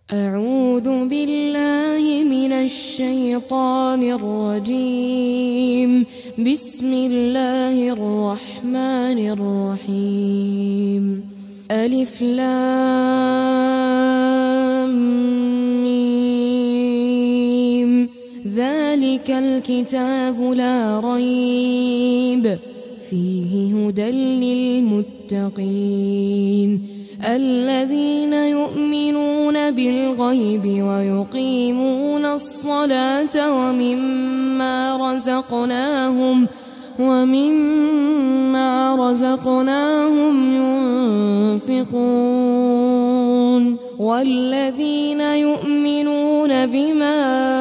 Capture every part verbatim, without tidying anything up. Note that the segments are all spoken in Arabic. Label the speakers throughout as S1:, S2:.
S1: أعوذ بالله من الشيطان الرجيم. بسم الله الرحمن الرحيم. ألف لام ميم. ذلك الكتاب لا ريب فيه هدى للمتقين الذين يؤمنون بالغيب ويقيمون الصلاة ومما رزقناهم ومما رزقناهم ينفقون والذين يؤمنون بما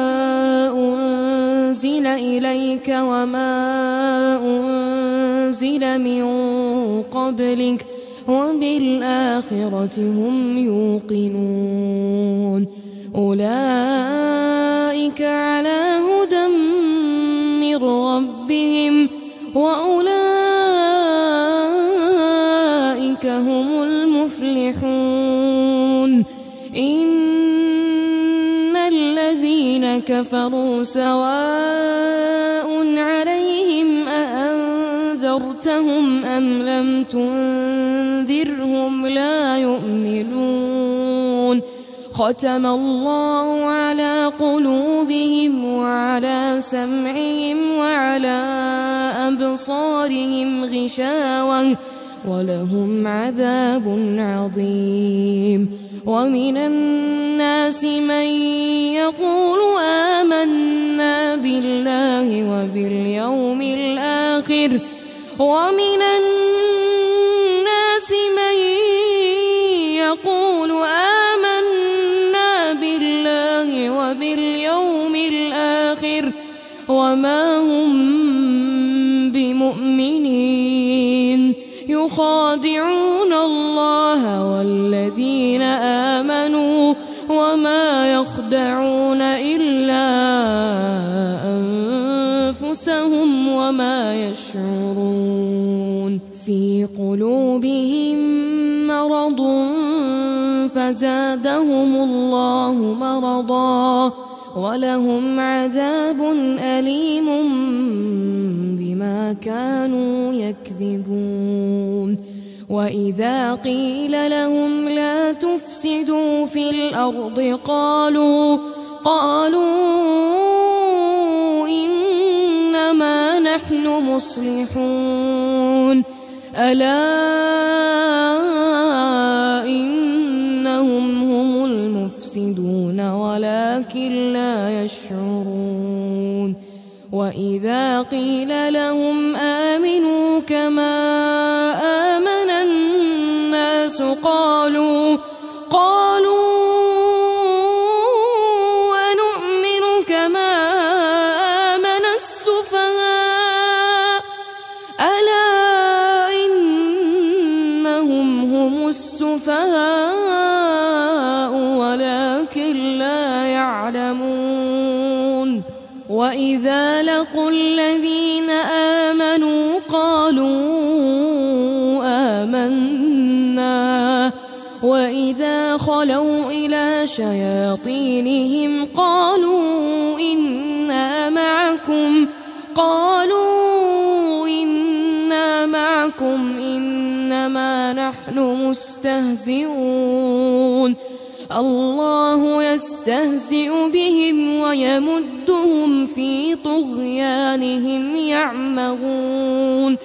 S1: أنزل إليك وما أنزل من قبلك وبالآخرة هم يوقنون أولئك على هدى من ربهم وأولئك هم المفلحون. إن الذين كفروا سواء عليهم أأنذرتهم أم لم تنذرهم لا يؤمنون. ختم الله على قلوبهم وعلى سمعهم وعلى أبصارهم غشاوة ولهم عذاب عظيم. ومن الناس من يقول آمنا بالله وباليوم الآخر ومن الناس من يقول آمنا بالله وباليوم الآخر وما هم بمؤمنين يخادعون الله والذين آمنوا وما يخدعون إلا أنفسهم وما يشعرون. في قلوبهم مرض فزادهم الله مرضا ولهم عذاب أليم بما كانوا يكذبون. وإذا قيل لهم لا تفسدوا في الأرض قالوا قالوا إنما نحن مصلحون ألا إنهم هم المفسدون ولكن لا يشعرون. وإذا قيل لهم آمنوا كما آمن الناس قالوا قالوا ونؤمن كما آمن السفهاء ألا إنهم هم السفهاء ولكن لا يعلمون. وإذا لقوا الذين آمنوا قالوا آمنا وإذا خلوا إلى شياطينهم قالوا إنا معكم قالوا إنا معكم إنما نحن مستهزئون. الله يستهزئ بهم ويمدهم في طغيانهم يعمهون.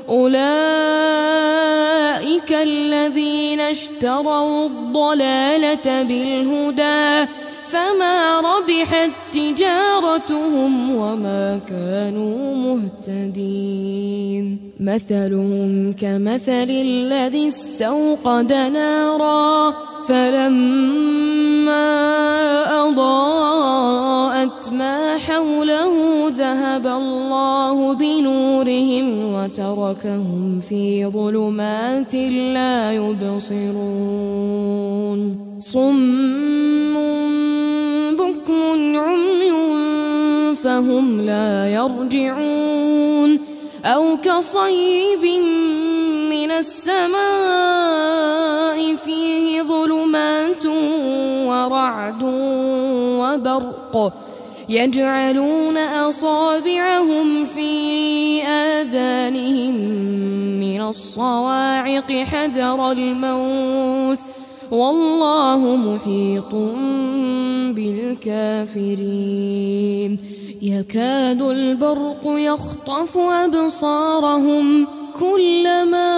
S1: أولئك الذين اشتروا الضلالة بالهدى فما ربحت تجارتهم وما كانوا مهتدين. مثلهم كمثل الذي استوقد نارا فلما أضاءت ما حوله ذهب الله بنورهم وتركهم في ظلمات لا يبصرون. صم بكم عمي فهم لا يرجعون. أو كصيب من السماء فيه ظلمات ورعد وبرق يجعلون أصابعهم في آذانهم من الصواعق حذر الموت والله محيط بالكافرين يكاد البرق يخطف أبصارهم كلما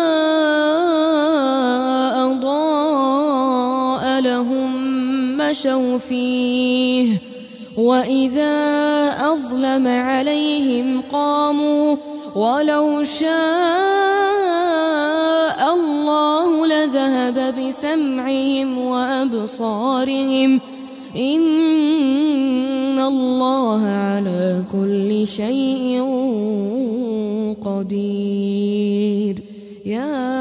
S1: أضاء لهم مشوا فيه وإذا أظلم عليهم قاموا ولو شاء الله لذهب بسمعهم وأبصارهم إن الله على كل شيء قدير يا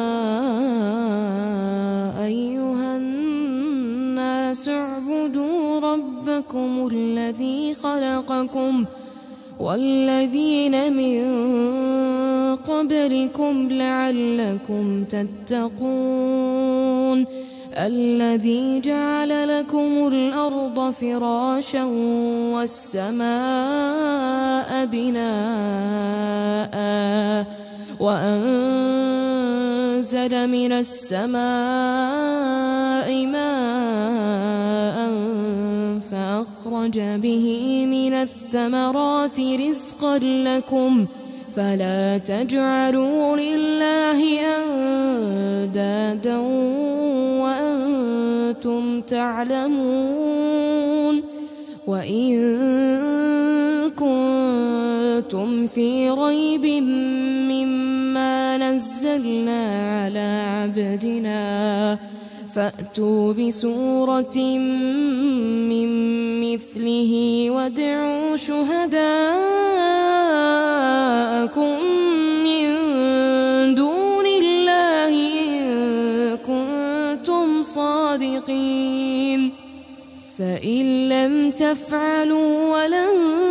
S1: أيها الناس اعبدوا ربكم الذي خلقكم والذين من قبلكم لعلكم تتقون الذي جعل لكم الأرض فراشا والسماء بناء وأنزل من السماء ماء فأخرج به من الثمرات رزقا لكم فلا تجعلوا لله أندادا وأنتم تعلمون وإن كنتم في ريب مما نزلنا على عبدنا فأتوا بسورة من مثله وادعوا شهداءكم من دون الله إن كنتم صادقين فإن لم تفعلوا ولن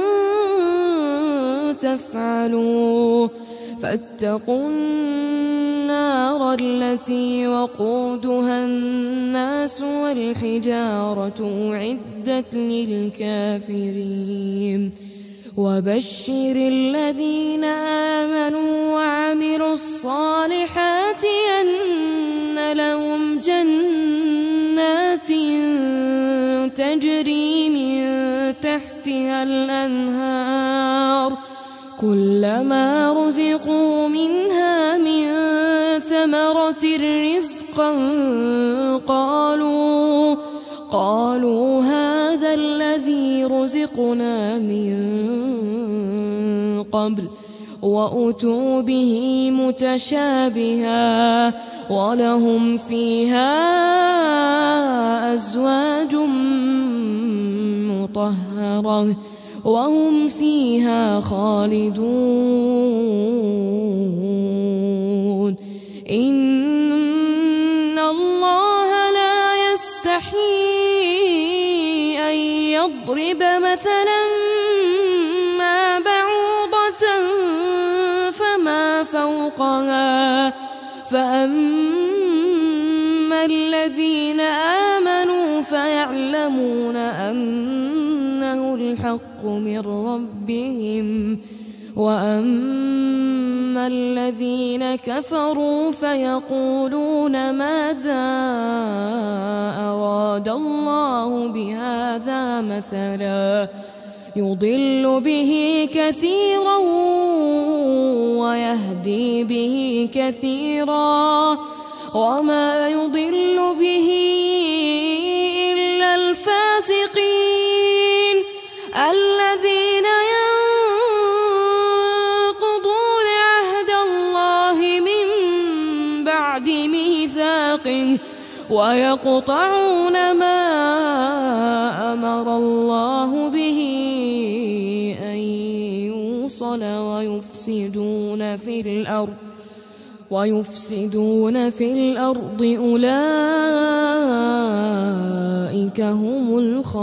S1: تفعلوا فاتقوا النار التي وقودها الناس والحجارة أعدت للكافرين وبشر الذين آمنوا وعملوا الصالحات أن لهم جنات تجري من تحتها الأنهار كلما رزقوا منها من ثمرة رزقا قالوا قالوا هذا الذي رزقنا من قبل وأتوا به متشابها ولهم فيها أزواج مطهرة وهم فيها خالدون إن الله لا يستحيي أن يضرب مثلا ما بعوضة فما فوقها فأما الذين آمنوا فيعلمون أنه الحق من ربهم وأما الذين كفروا فيقولون ماذا أراد الله بهذا مثلا يضل به كثيرا ويهدي به كثيرا وما يضل به إلا الفاسقين الذين ينقضون عهد الله من بعد ميثاقه ويقطعون ما أمر الله به أن يوصل ويفسدون في الأرض ويفسدون في الأرض أولئك هم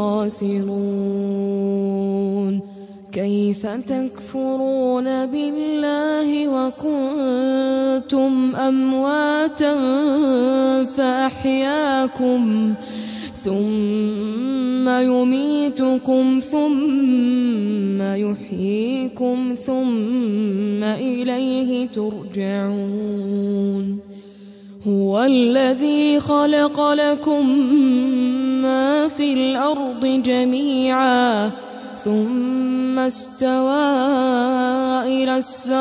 S1: الخاسرون كيف تكفرون بالله وكنتم أمواتا فأحياكم ثم يميتكم ثم يحييكم ثم إليه ترجعون. هو الذي خلق لكم ما في الأرض جميعا ثم استوى إلى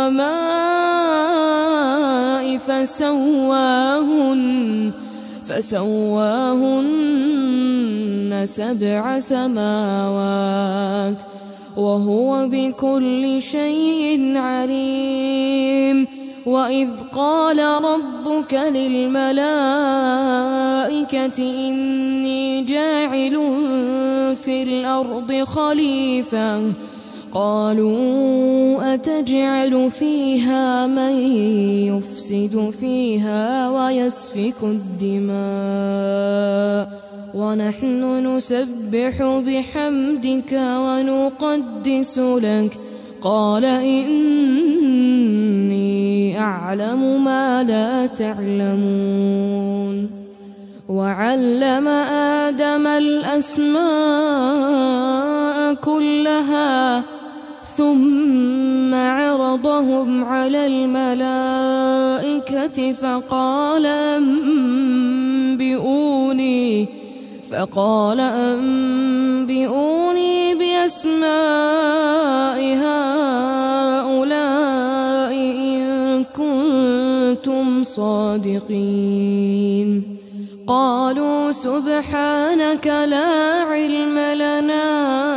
S1: السماء فسواهن فسواهن سبع سماوات وهو بكل شيء عليم. وإذ قال ربك للملائكة إني جاعل في الأرض خليفة قالوا أتجعل فيها من يفسد فيها ويسفك الدماء ونحن نسبح بحمدك ونقدس لك قال إني أعلم ما لا تعلمون. وعلم آدم الأسماء كلها ثم عرضهم على الملائكة فقال أنبئوني فقال أنبئوني بأسماء هؤلاء إن كنتم صادقين. قالوا سبحانك لا علم لنا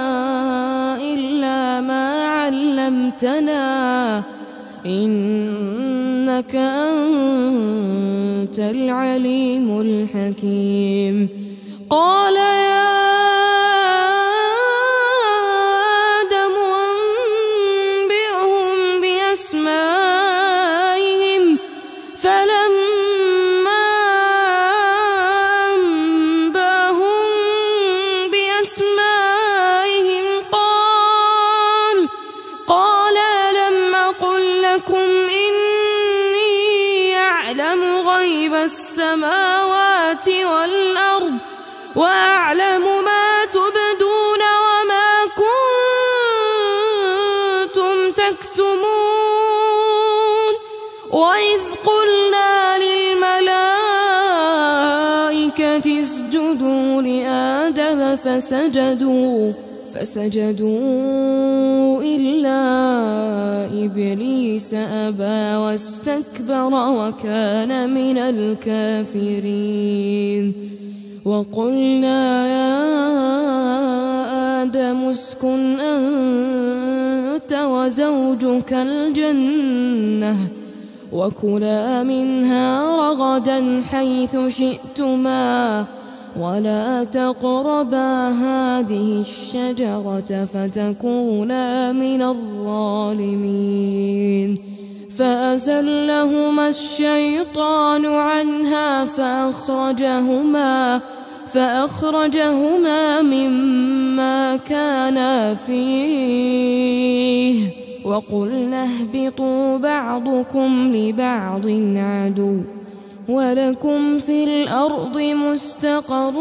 S1: إلا ما علمتنا إنك أنت العليم الحكيم. قال يا آدم أنبئهم بأسمائهم فلما أنبأهم بأسمائهم قال قال لم أقل لكم إني أعلم غيب السماوات والأرض وأعلم ما تبدون وما كنتم تكتمون. وإذ قلنا للملائكة اسجدوا لآدم فسجدوا فسجدوا إلا إبليس أبى واستكبر وكان من الكافرين. وقلنا يا آدم اسكن أنت وزوجك الجنة وكلا منها رغدا حيث شئتما ولا تقربا هذه الشجرة فتكونا من الظالمين. فأزلهما الشيطان عنها فأخرجهما فأخرجهما مما كانا فيه وقلنا اهبطوا بعضكم لبعض عدو ولكم في الأرض مستقر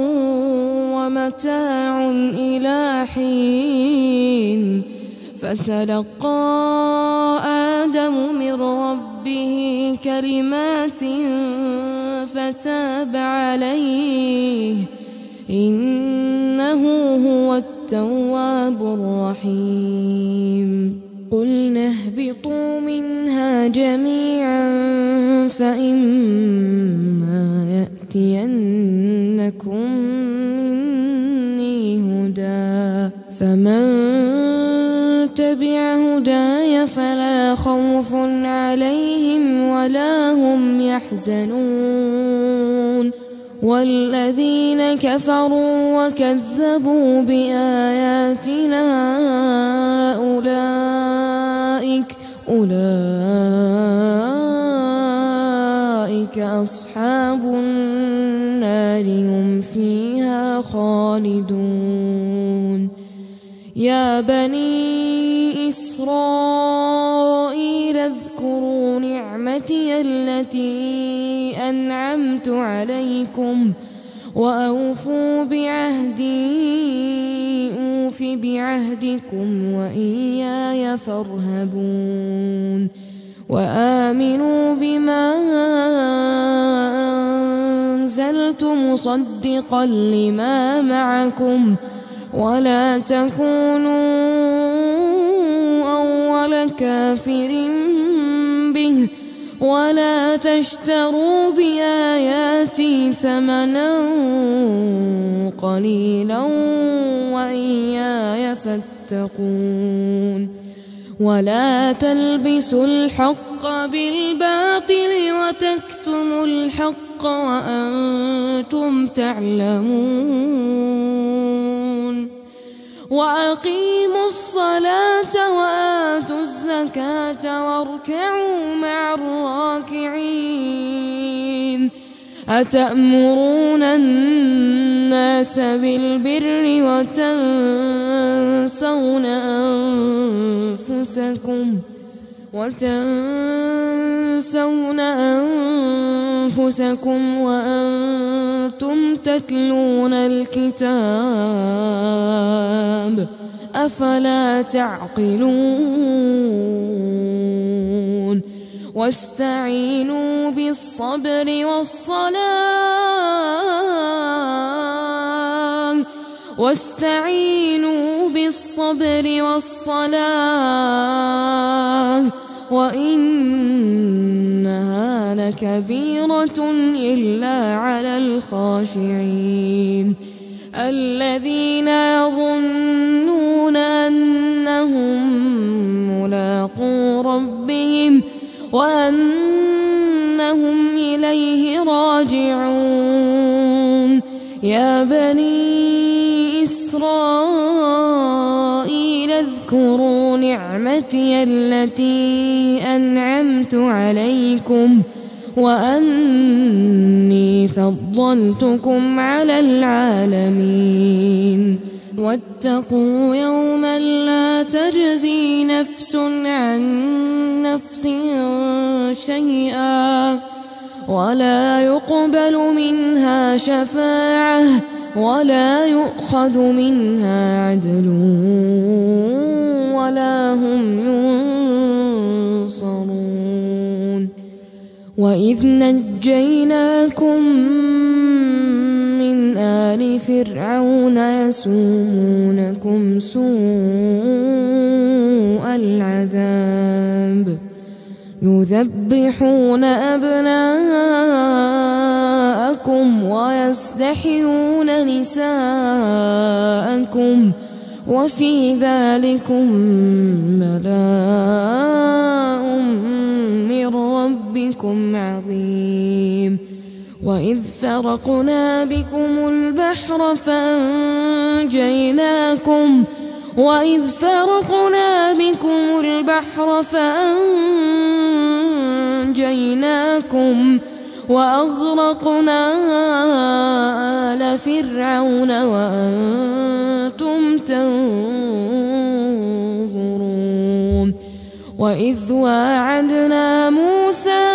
S1: ومتاع إلى حين. فتلقى آدم من ربه كلمات فتاب عليه إنه هو التواب الرحيم. قلنا اهبطوا منها جميعا فإما يأتينكم مني هدى فمن تبع هداي فلا خوف عليهم ولا هم يحزنون. والذين كفروا وكذبوا بآياتنا أولئك أولئك أصحاب النار هم فيها خالدون. يا بني إسرائيل اذكروا نعمتي التي أنعمت عليكم وأوفوا بعهدي أوف بعهدكم وإياي فارهبون وآمنوا بما أنزلت مصدقا لما معكم ولا تكونوا أول كافر به ولا تشتروا بآياتي ثمنا قليلا وإياي فاتقون ولا تلبسوا الحق بالباطل وتكتموا الحق وأنتم تعلمون وأقيموا الصلاة وآتوا الزكاة واركعوا مع الراكعين أتأمرون الناس بالبر وتنسون أنفسكم وتنسون أنفسكم وأنتم تتلون الكتاب أفلا تعقلون واستعينوا بالصبر والصلاة واستعينوا بالصبر والصلاة وإنها لكبيرة إلا على الخاشعين الذين يظنون أنهم ملاقو ربهم وأنهم إليه راجعون يا بني إسرائيل اذكروا نعمتي التي أنعمت عليكم وأني فضلتكم على العالمين واتقوا يوما لا تجزي نفس عن نفس شيئا ولا يقبل منها شفاعة ولا يؤخذ منها عدل ولا هم ينصرون وإذ نجيناكم من آل فرعون يسومونكم سوء العذاب يذبحون أبناءكم ويستحيون نساءكم وفي ذلكم بلاء من ربكم عظيم وإذ فرقنا بكم البحر فأنجيناكم وإذ فرقنا بكم البحر فأنجيناكم وأغرقنا آل فرعون وأنتم تنظرون وإذ واعدنا موسى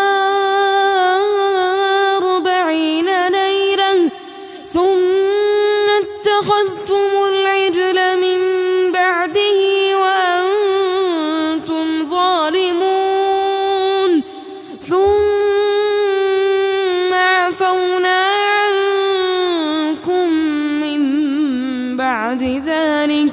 S1: أربعين ليلة ثم اتخذتم العجل من بعده وأنتم ظالمون ثم عفونا عنكم من بعد ذلك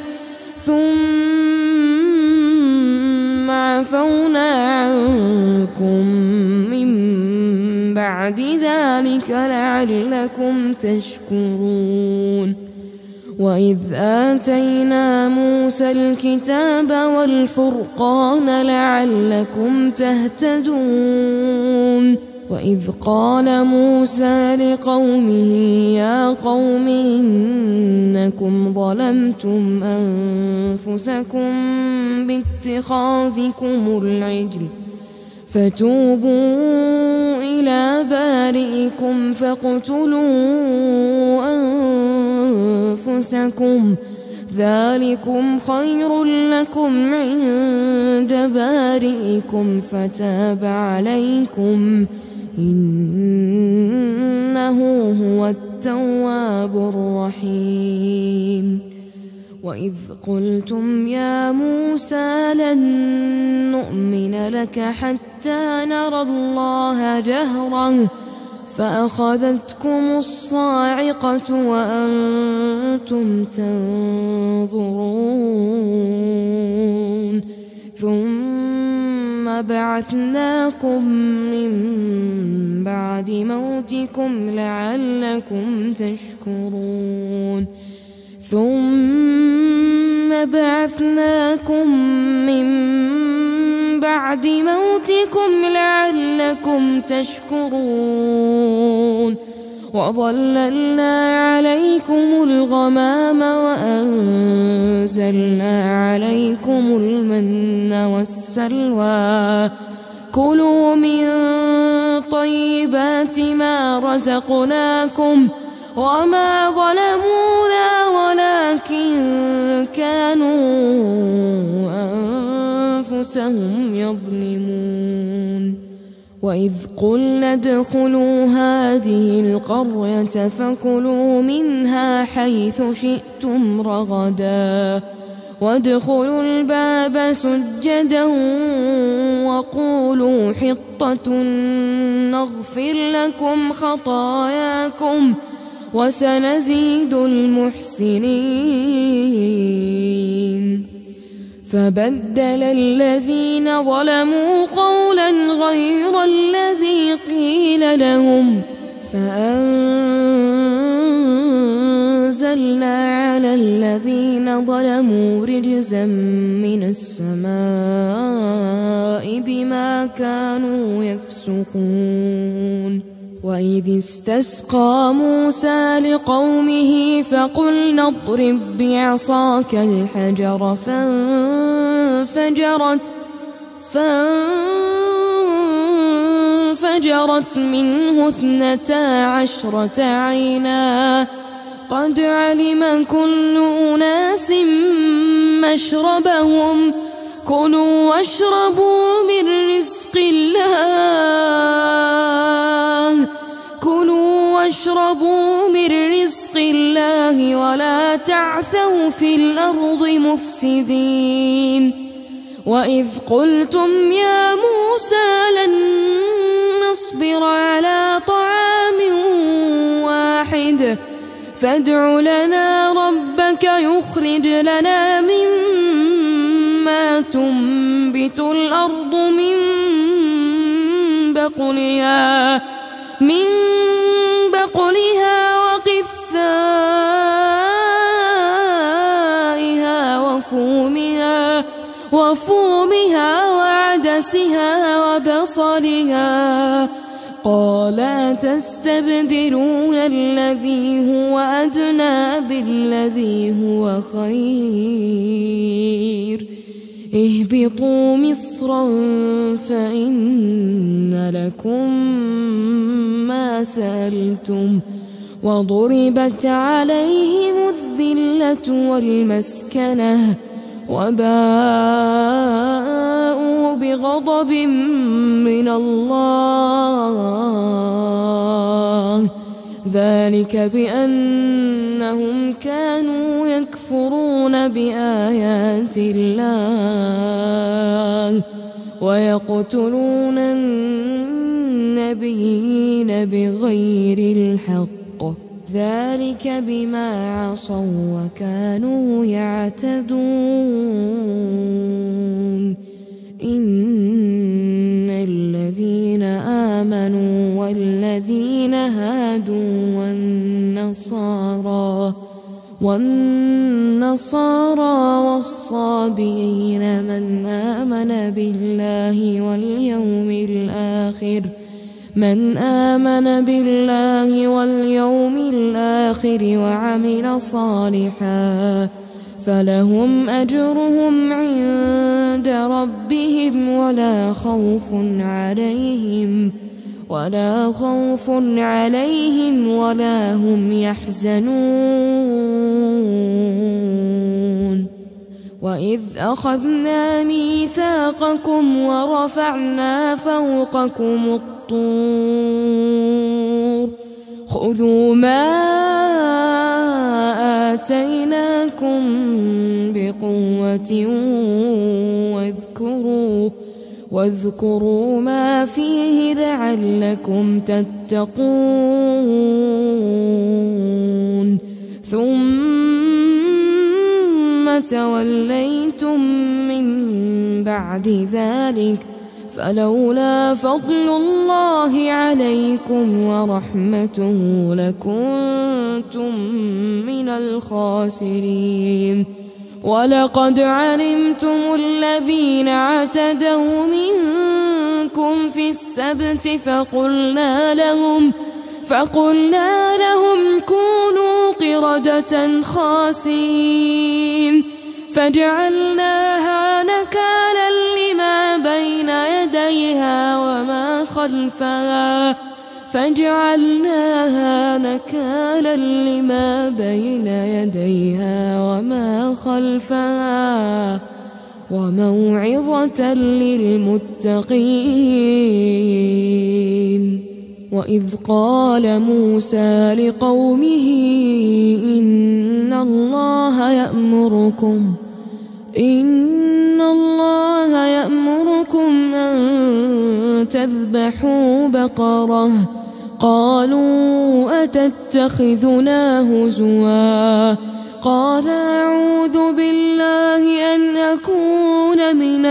S1: ثم عفونا عنكم من بعد ذلك لعلكم تشكرون وإذ آتينا موسى الكتاب والفرقان لعلكم تهتدون وإذ قال موسى لقومه يا قوم إنكم ظلمتم أنفسكم باتخاذكم العجل فتوبوا إلى بارئكم فاقتلوا أنفسكم ذلكم خير لكم عند بارئكم فتاب عليكم إنه هو التواب التواب الرحيم وإذ قلتم يا موسى لن نؤمن لك حتى نرى الله جهرة فأخذتكم الصاعقة وأنتم تنظرون ثم بعثناكم من بعد موتكم لعلكم تشكرون ثم بعثناكم من بعد موتكم لعلكم تشكرون وظللنا عليكم الغمام وأنزلنا عليكم المن والسلوى كلوا من طيبات ما رزقناكم وما ظلمونا ولكن كانوا أنفسهم يظلمون وإذ قلنا ادخلوا هذه القرية فكلوا منها حيث شئتم رغدا وادخلوا الباب سجدا وقولوا حطة نغفر لكم خطاياكم وسنزيد المحسنين فبدل الذين ظلموا قولا غير الذي قيل لهم فأنزلنا على الذين ظلموا رجزا من السماء بما كانوا يفسقون وإذ استسقى موسى لقومه فقلنا اضرب بعصاك الحجر فانفجرت فانفجرت منه اثنتا عشرة عينا قد علم كل أناس مشربهم كلوا واشربوا من رزق الله كلوا واشربوا من رزق الله ولا تعثوا في الأرض مفسدين وإذ قلتم يا موسى لن نصبر على طعام واحد فادع لنا ربك يخرج لنا مما تنبت الأرض من بقلها من بقلها وقثائها وفومها وفومها وعدسها وبصلها قال تستبدلون الذي هو أدنى بالذي هو خير اهبطوا مصرا فإن لكم ما سألتم وضربت عليهم الذلة والمسكنة وباءوا بغضب من الله ذلك بأنهم كانوا يكفرون بآيات الله ويقتلون النبيين بغير الحق ذلك بما عصوا وكانوا يعتدون إن الذين آمنوا والذين هادوا والنصارى والنصارى والصابئين من آمن بالله واليوم الآخر من آمن بالله واليوم الآخر وعمل صالحا فلهم أجرهم عند ربهم ولا خوف عليهم ولا خوف عليهم ولا هم يحزنون وإذ أخذنا ميثاقكم ورفعنا فوقكم الطور خذوا ما آتيناكم بقوة واذكروا واذكروا ما فيه لعلكم تتقون ثم توليتم من بعد ذلك فلولا فضل الله عليكم ورحمته لكنتم من الخاسرين ولقد علمتم الذين اعتدوا منكم في السبت فقلنا لهم فقلنا لهم كونوا قردة خاسئين فجعلناها نكالا لما بين يديها وما خلفها فجعلناها نكالا لما بين يديها وما خلفها وموعظة للمتقين وإذ قال موسى لقومه إن الله يأمركم إن الله يأمركم أن تذبحوا بقرة قالوا أتتخذنا هزوا قال أعوذ بالله أن أكون من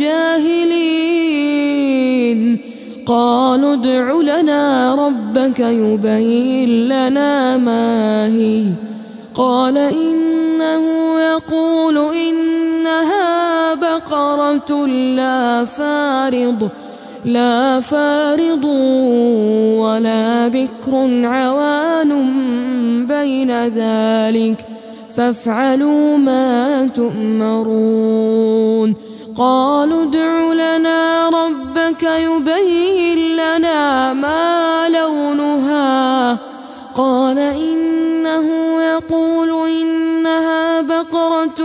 S1: الجاهلين قالوا ادع لنا ربك يبين لنا ما هي قال إنه يقول إنها بقرة لا فارض لا فارض ولا بكر عوان بين ذلك فافعلوا ما تؤمرون قالوا ادع لنا ربك يبين لنا ما لونها قال إنه يقول إنها بقرة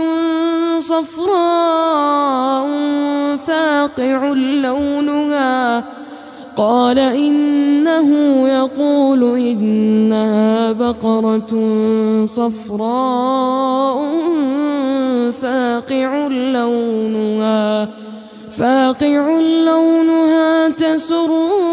S1: صفراء فاقع لونها قال إنه يقول إنها بقرة صفراء فاقع لونها فاقع لونها تسر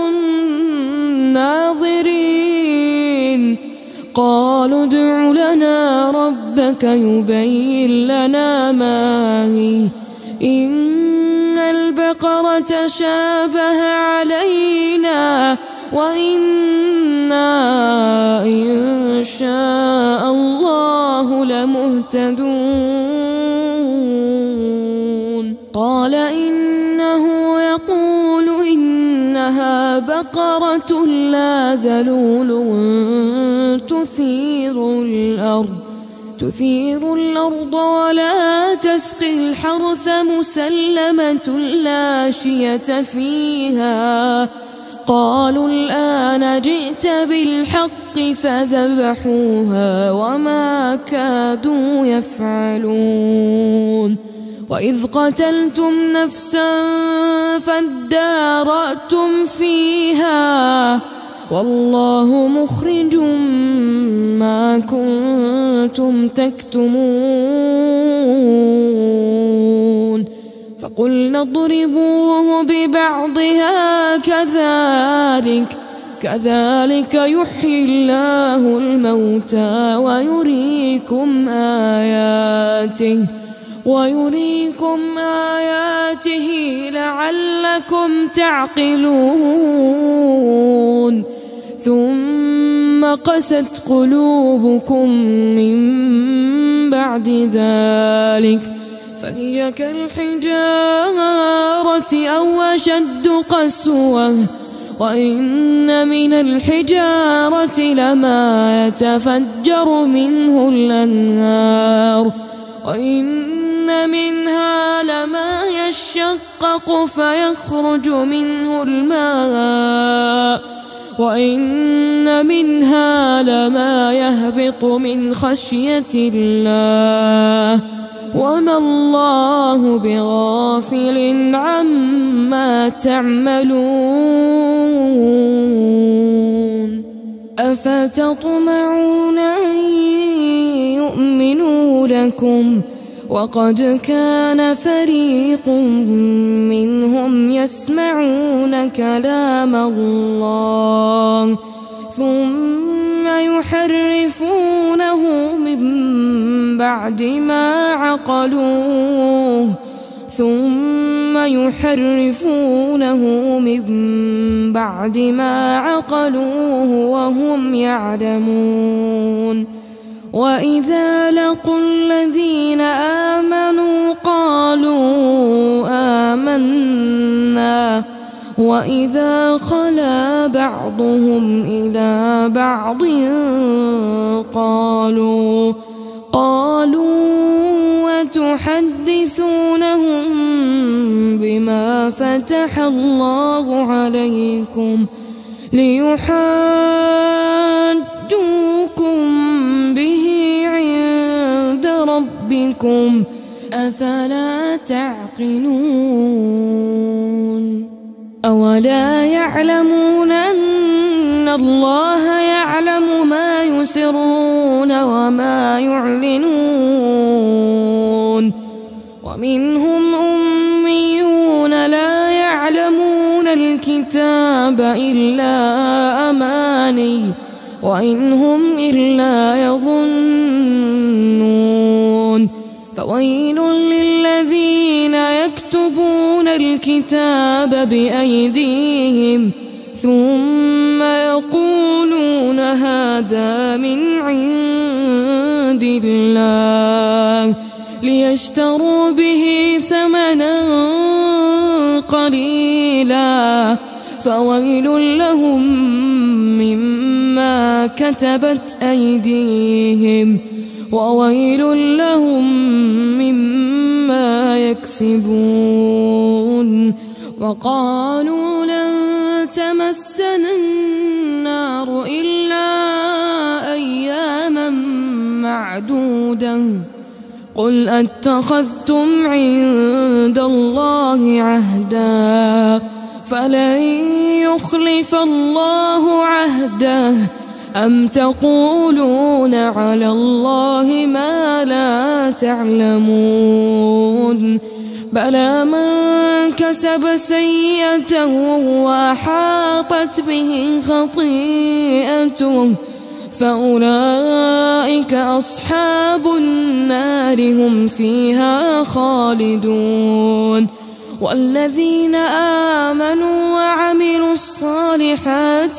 S1: الناظرين قالوا ادع لنا ربك يبين لنا ما هي إن البقرة شابه علينا وإنا إن شاء الله لمهتدون قال إنه يقول إنها بقرة لا ذلول تثير الأرض تثير الأرض ولا تسقي الحرث مسلمة لا شية فيها قالوا الآن جئت بالحق فذبحوها وما كادوا يفعلون وإذ قتلتم نفسا فادارأتم فيها والله مخرج ما كنتم تكتمون فقلنا اضربوه ببعضها كذلك كذلك يحيي الله الموتى ويريكم آياته ويريكم آياته لعلكم تعقلون ثم قست قلوبكم من بعد ذلك فهي كالحجارة أو أشد قسوة وإن من الحجارة لما يتفجر منه الأنهار وإن منها لما يشقق فيخرج منه الماء وإن منها لما يهبط من خشية الله وما الله بغافل عما تعملون أفتطمعون أن يؤمنوا لكم وقد كان فريق منهم يسمعون كلام الله ثم يحرفونه من بعد ما عقلوه ثم يحرفونه من بعد ما عقلوه وهم يعلمون وإذا لقوا الذين آمنوا قالوا آمنا وإذا خلا بعضهم إلى بعض قالوا قالوا وتحدثونهم بما فتح الله عليكم ليحاجوكم به عند ربكم أفلا تعقلون أولا يعلمون أن الله يعلم ما يسرون وما يعلنون ومنهم أميون لا يعلمون الكتاب إلا أماني وإن هم إلا يظنون فويل للذين يكتبون الكتاب بأيديهم ثم يقولون هذا من عند الله ليشتروا به ثمنا قليلا فويل لهم مما كتبت أيديهم وويل لهم مما يكسبون وقالوا لن تمسنا النار إلا أياما معدودة قل أتخذتم عند الله عهدا فلن يخلف الله عهده أم تقولون على الله ما لا تعلمون بلى من كسب سيئة وأحاطت به خطيئته فأولئك أصحاب النار هم فيها خالدون والذين آمنوا وعملوا الصالحات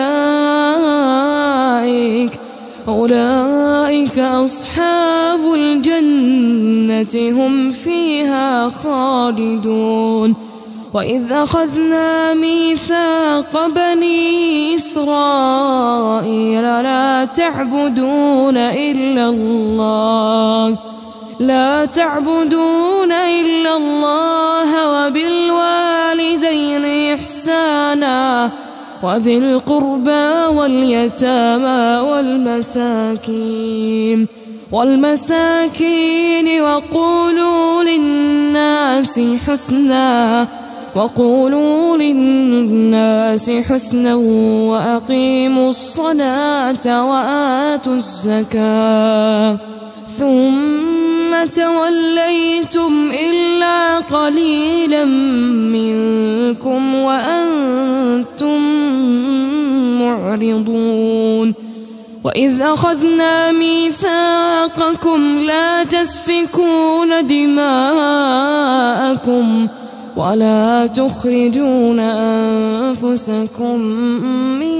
S1: أولئك أولئك أصحاب الجنة هم فيها خالدون وإذ أخذنا ميثاق بني إسرائيل لا تعبدون إلا الله لا تعبدون إلا الله وبالوالدين إحسانا وذي القربى واليتامى والمساكين والمساكين وقولوا للناس حسنا وقولوا للناس حسنا وأقيموا الصلاة وآتوا الزكاة ثم توليتم إلا قليلا منكم وأنتم معرضون وإذ أخذنا ميثاقكم لا تسفكون دماءكم ولا تخرجون أنفسكم من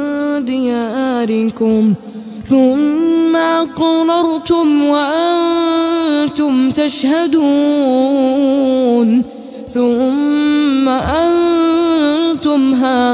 S1: دياركم ثم أقررتم وأنتم تشهدون ثم أنتم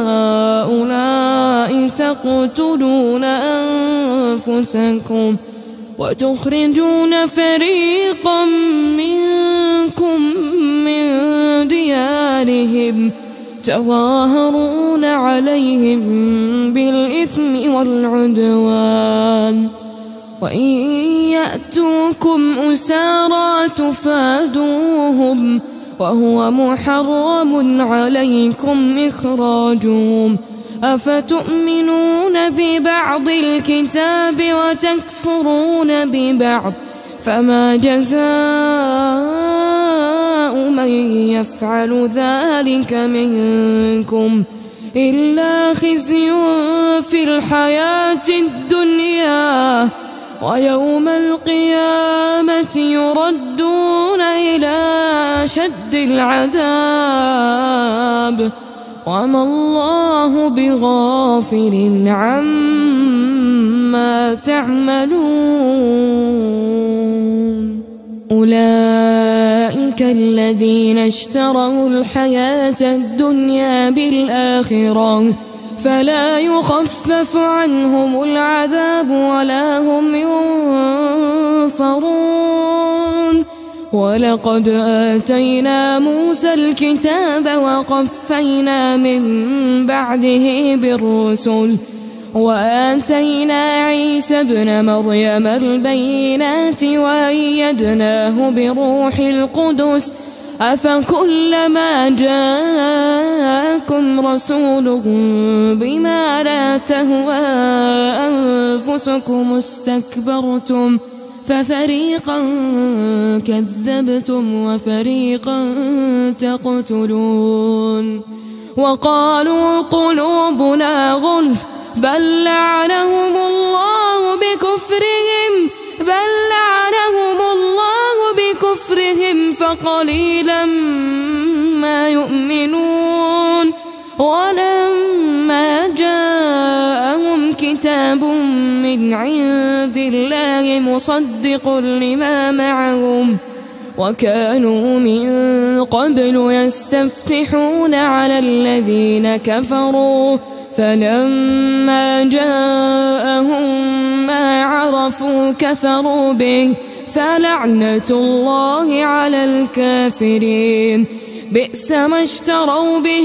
S1: هؤلاء تقتلون أنفسكم وتخرجون فريقا منكم من ديارهم تظاهرون عليهم بالإثم والعدوان وإن يأتوكم أسارى تفادوهم وهو محرم عليكم إخراجهم أفتؤمنون ببعض الكتاب وتكفرون ببعض فما جزاء من يفعل ذلك منكم إلا خزي في الحياة الدنيا ويوم القيامة يردون إلى شد العذاب وما الله بغافل عما تعملون أولئك الذين اشتروا الحياة الدنيا بالآخرة فلا يخفف عنهم العذاب ولا هم ينصرون ولقد آتينا موسى الكتاب وقفينا من بعده بالرسل وآتينا عيسى ابن مريم البينات وأيدناه بروح القدس أفكلما جاءكم رسول بما لا تهوى أنفسكم استكبرتم ففريقا كذبتم وفريقا تقتلون وقالوا قلوبنا غلف بل لعنهم الله بكفرهم بل لعنهم الله بكفرهم فقليلا ما يؤمنون ولما جاءهم كتاب من عند الله مصدق لما معهم وكانوا من قبل يستفتحون على الذين كفروا فلما جاءهم ما عرفوا كفروا به فلعنة الله على الكافرين بئس ما اشتروا به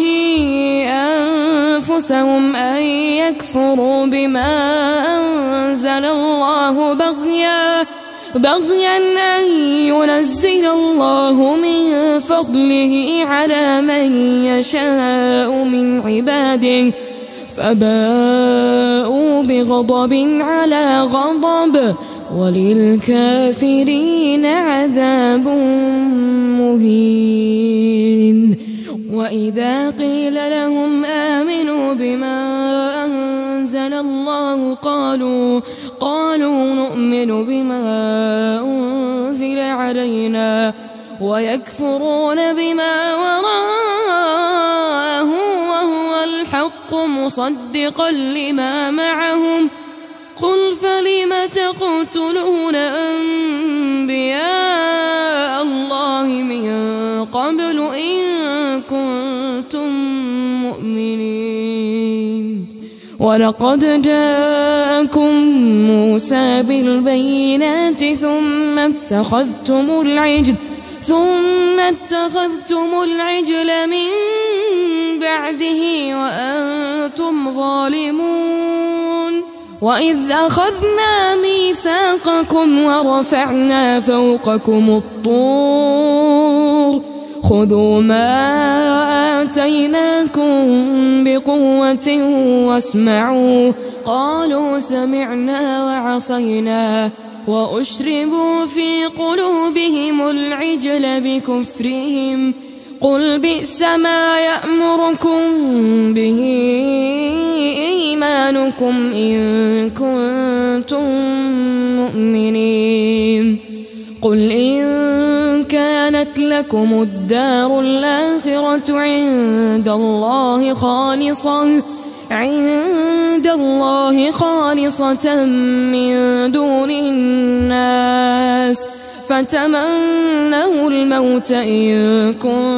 S1: أنفسهم أن يكفروا بما أنزل الله بغيا بغيا أن ينزل الله من فضله على من يشاء من عباده فباءوا بغضب على غضب وللكافرين عذاب مهين وإذا قيل لهم آمنوا بما أنزل الله قالوا قالوا نؤمن بما أنزل علينا ويكفرون بما وراءه وهو الحق مصدقا لما معهم قل فلم تقتلون أنبياء الله من قبل إن كنتم مؤمنين ولقد جاءكم موسى بالبينات ثم اتخذتم العجل ثم اتخذتم العجل من بعده وأنتم ظالمون وإذ أخذنا ميثاقكم ورفعنا فوقكم الطور خذوا ما آتيناكم بقوة واسمعوا قالوا سمعنا وعصينا وأشربوا في قلوبهم العجل بكفرهم قل بئس ما يأمركم به إيمانكم إن كنتم مؤمنين قل إن كانت لكم الدار الآخرة عند الله خالصة عند الله خالصة من دون الناس فتمنوا الموت إن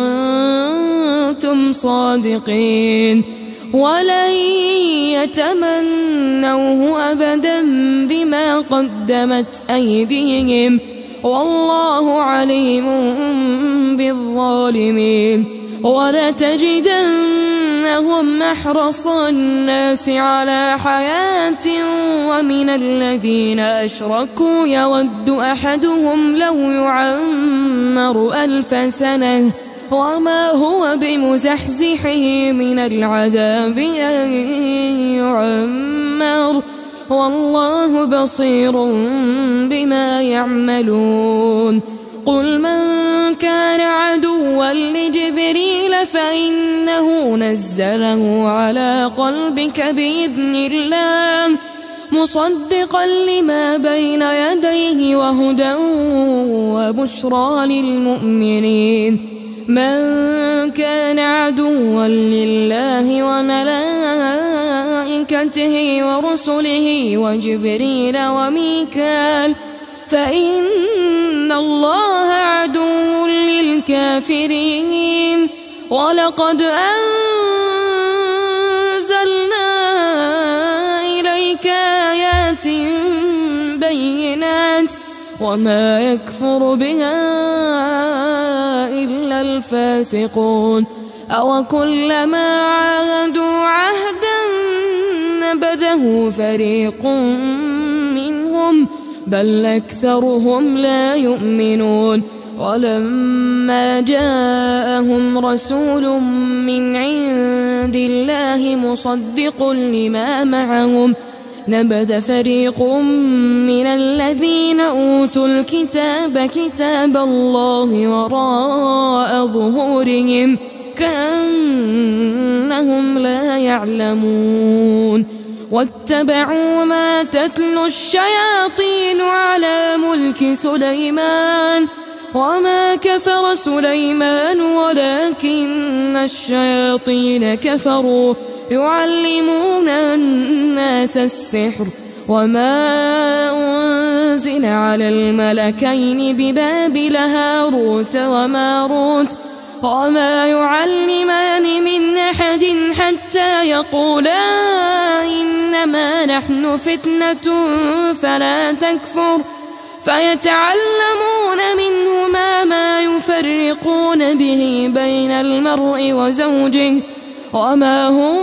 S1: كنتم صادقين ولن يتمنوه أبدا بما قدمت أيديهم والله عليم بالظالمين ولتجدنهم أحرص الناس على حياة ومن الذين أشركوا يود أحدهم لو يعمر ألف سنة وما هو بمزحزحه من العذاب أن يعمر والله بصير بما يعملون قل من كان عدوا لجبريل فإنه نزله على قلبك بإذن الله مصدقا لما بين يديه وهدى وبشرى للمؤمنين من كان عدوا لله وملائكته ورسله وجبريل وميكال فإن الله عدو للكافرين ولقد أنزلنا إليك آيات بينات وما يكفر بها إلا الفاسقون أوكلما عاهدوا عهدا نبذه فريق منهم بل أكثرهم لا يؤمنون ولما جاءهم رسول من عند الله مصدق لما معهم نبذ فريق من الذين أوتوا الكتاب كتاب الله وراء ظهورهم كأنهم لا يعلمون واتبعوا ما تتلو الشياطين على ملك سليمان وما كفر سليمان ولكن الشياطين كفروا يعلمون الناس السحر وما أنزل على الملكين ببابل هاروت وماروت وما يعلمان من أحد حتى يقولا إنما نحن فتنة فلا تكفر فيتعلمون منهما ما يفرقون به بين المرء وزوجه وما هم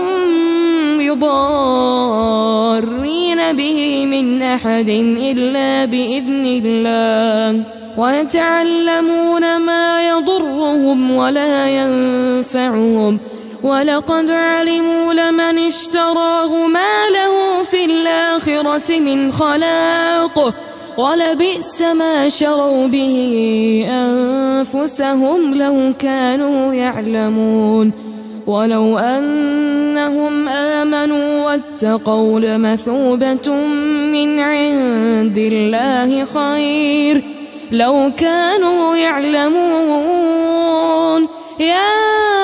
S1: بضارين به من أحد إلا بإذن الله ويتعلمون ما يضرهم ولا ينفعهم ولقد علموا لمن اشتراه ما له في الآخرة من خلاق ولبئس ما شروا به أنفسهم لو كانوا يعلمون ولو أنهم آمنوا واتقوا لمثوبة من عند الله خير لو كانوا يعلمون يا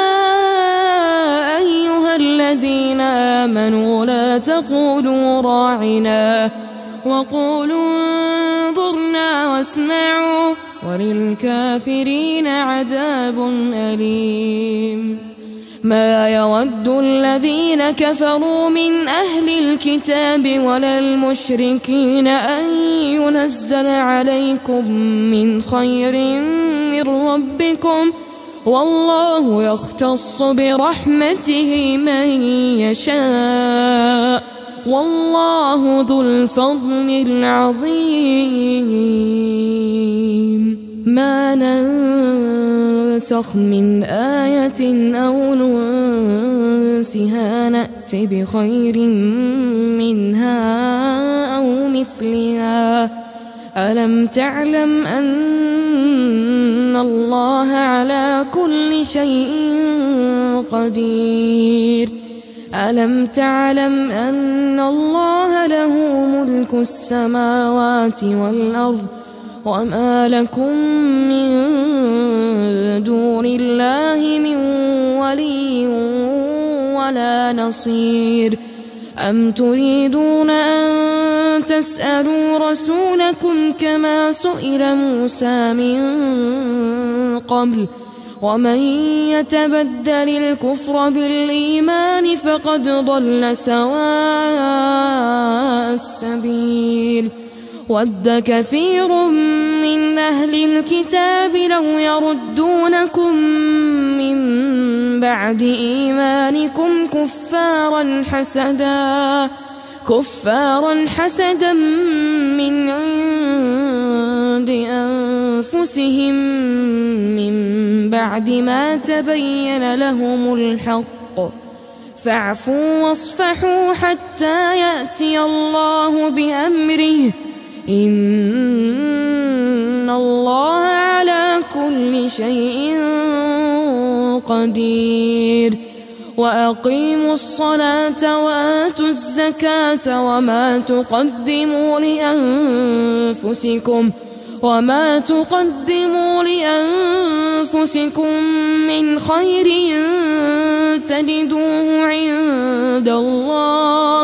S1: أيها الذين آمنوا لا تقولوا راعنا وقولوا انظرنا واسمعوا وللكافرين عذاب أليم ما يود الذين كفروا من أهل الكتاب ولا المشركين أن ينزل عليكم من خير من ربكم والله يختص برحمته من يشاء والله ذو الفضل العظيم ما ننسخ من آية أو ننسها نأت بخير منها أو مثلها ألم تعلم أن الله على كل شيء قدير ألم تعلم أن الله له ملك السماوات والأرض وما لكم من دون الله من ولي ولا نصير أم تريدون أن تسألوا رسولكم كما سئل موسى من قبل ومن يتبدل الكفر بالإيمان فقد ضل سواء السبيل ود كثير من أهل الكتاب لو يردونكم من بعد إيمانكم كفارا حسدا كفارا حسدا من عند أنفسهم من بعد ما تبين لهم الحق فاعفوا واصفحوا حتى يأتي الله بأمره إن الله على كل شيء قدير وأقيموا الصلاة وآتوا الزكاة وما تقدموا لأنفسكم وما تقدموا لأنفسكم من خير تجدوه عند الله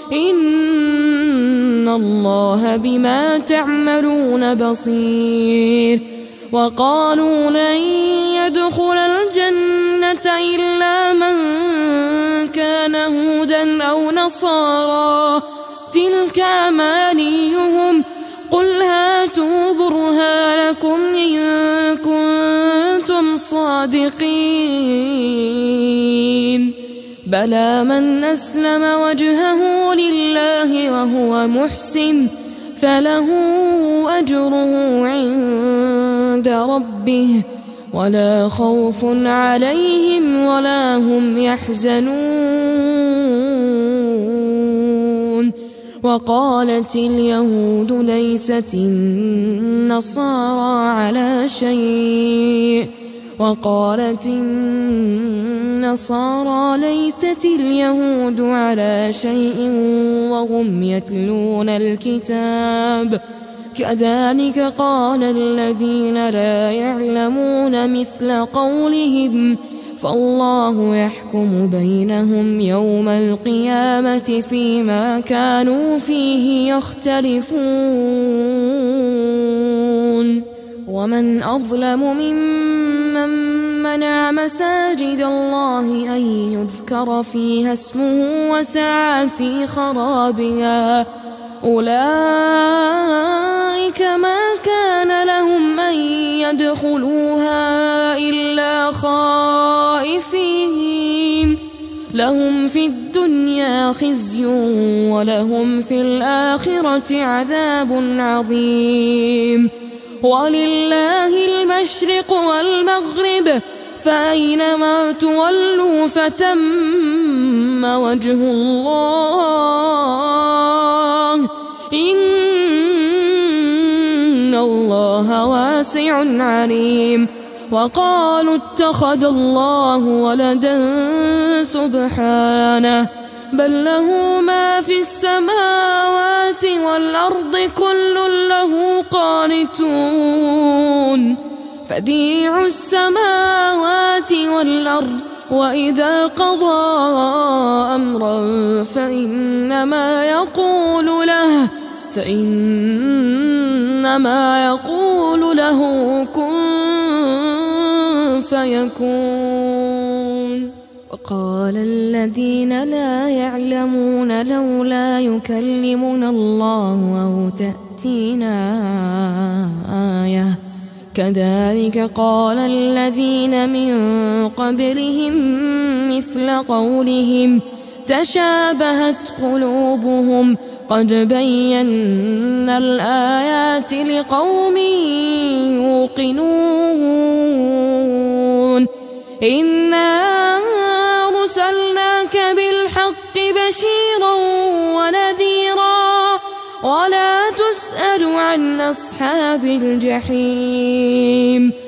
S1: إن الله بما تعملون بصير وقالوا لن يدخل الجنة إلا من كان هودا أو نصارى تلك أمانيهم قل هاتوا برهانكم إن كنتم صادقين بلى من أسلم وجهه لله وهو محسن فله أجره عند ربه ولا خوف عليهم ولا هم يحزنون وقالت اليهود ليست النصارى على شيء وقالت النصارى ليست اليهود على شيء وهم يتلون الكتاب كذلك قال الذين لا يعلمون مثل قولهم فالله يحكم بينهم يوم القيامة فيما كانوا فيه يختلفون ومن أظلم ممن منع مساجد الله أن يذكر فيها اسمه وسعى في خرابها أولئك ما كان لهم أن يدخلوها إلا خائفين لهم في الدنيا خزي ولهم في الآخرة عذاب عظيم ولله المشرق والمغرب فأينما تولوا فثم وجه الله إن الله واسع عليم وقالوا اتخذ الله ولدا سبحانه بل له ما في السماوات والأرض كل له قانتون بديع السماوات والأرض وإذا قضى أمرا فإنما يقول له فإنما يقول له كن فيكون وقال الذين لا يعلمون لولا يكلمنا الله أو تأتينا آية كذلك قال الذين من قبلهم مثل قولهم تشابهت قلوبهم قد بينا الآيات لقوم يوقنون إنا أرسلناك بالحق بشيرا ونذيرا ولا تسأل عن أصحاب الجحيم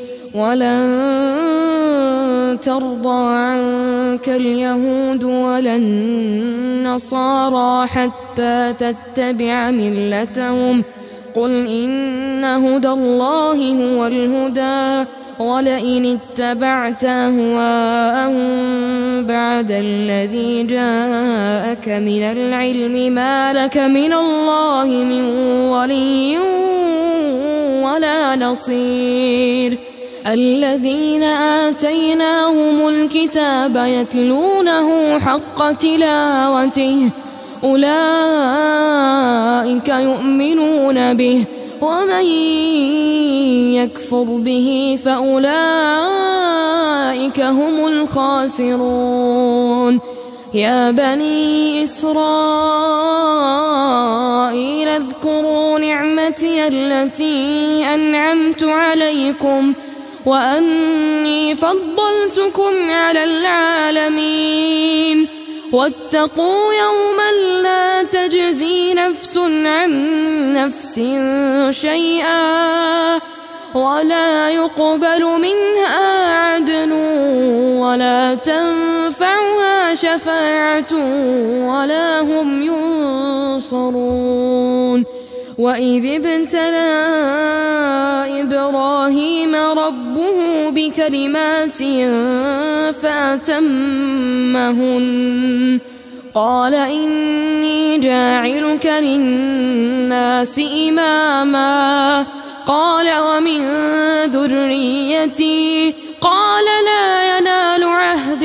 S1: ولن ترضى عنك اليهود ولا النصارى حتى تتبع ملتهم قل إن هدى الله هو الهدى ولئن اتبعت أهواءهم بعد الذي جاءك من العلم ما لك من الله من ولي ولا نصير الذين آتيناهم الكتاب يتلونه حق تلاوته أولئك يؤمنون به ومن يكفر به فأولئك هم الخاسرون يا بني إسرائيل اذكروا نعمتي التي أنعمت عليكم وأني فضلتكم على العالمين واتقوا يوما لا تجزي نفس عن نفس شيئا ولا يقبل منها عدل ولا تنفعها شفاعة ولا هم ينصرون. وإذ ابتلى إبراهيم ربه بكلمات فأتمهن قال إني جاعلك للناس إماما قال ومن ذريتي قال لا ينال عهد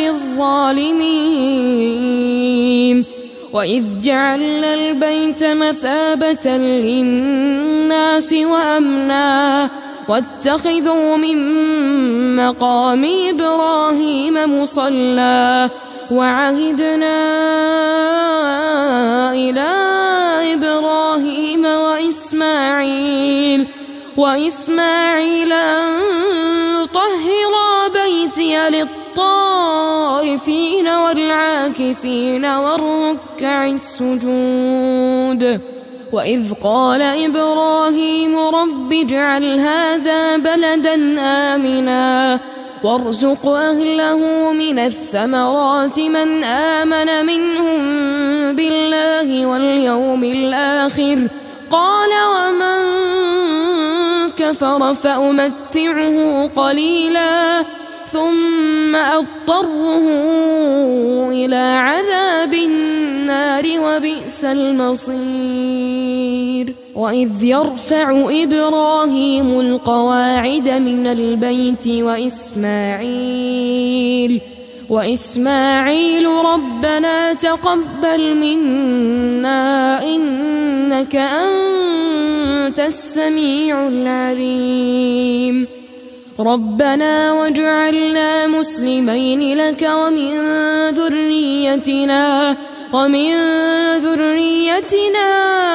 S1: الظالمين. وإذ جعلنا البيت مثابة للناس وأمنا واتخذوا من مقام إبراهيم مصلى وعهدنا إلى إبراهيم وإسماعيل وإسماعيل أن طهرا بيتي للطائفين والعاكفين والركع السجود. وإذ قال إبراهيم رب اجعل هذا بلدا آمنا وارزق أهله من الثمرات من آمن منهم بالله واليوم الآخر قال ومن كفر فأمتعه قليلا ثم أضطره إلى عذاب النار وبئس المصير. وإذ يرفع إبراهيم القواعد من البيت وإسماعيل وإسماعيل ربنا تقبل منا إنك أنت السميع العليم ربنا واجعلنا مسلمين لك ومن ذريتنا ومن ذريتنا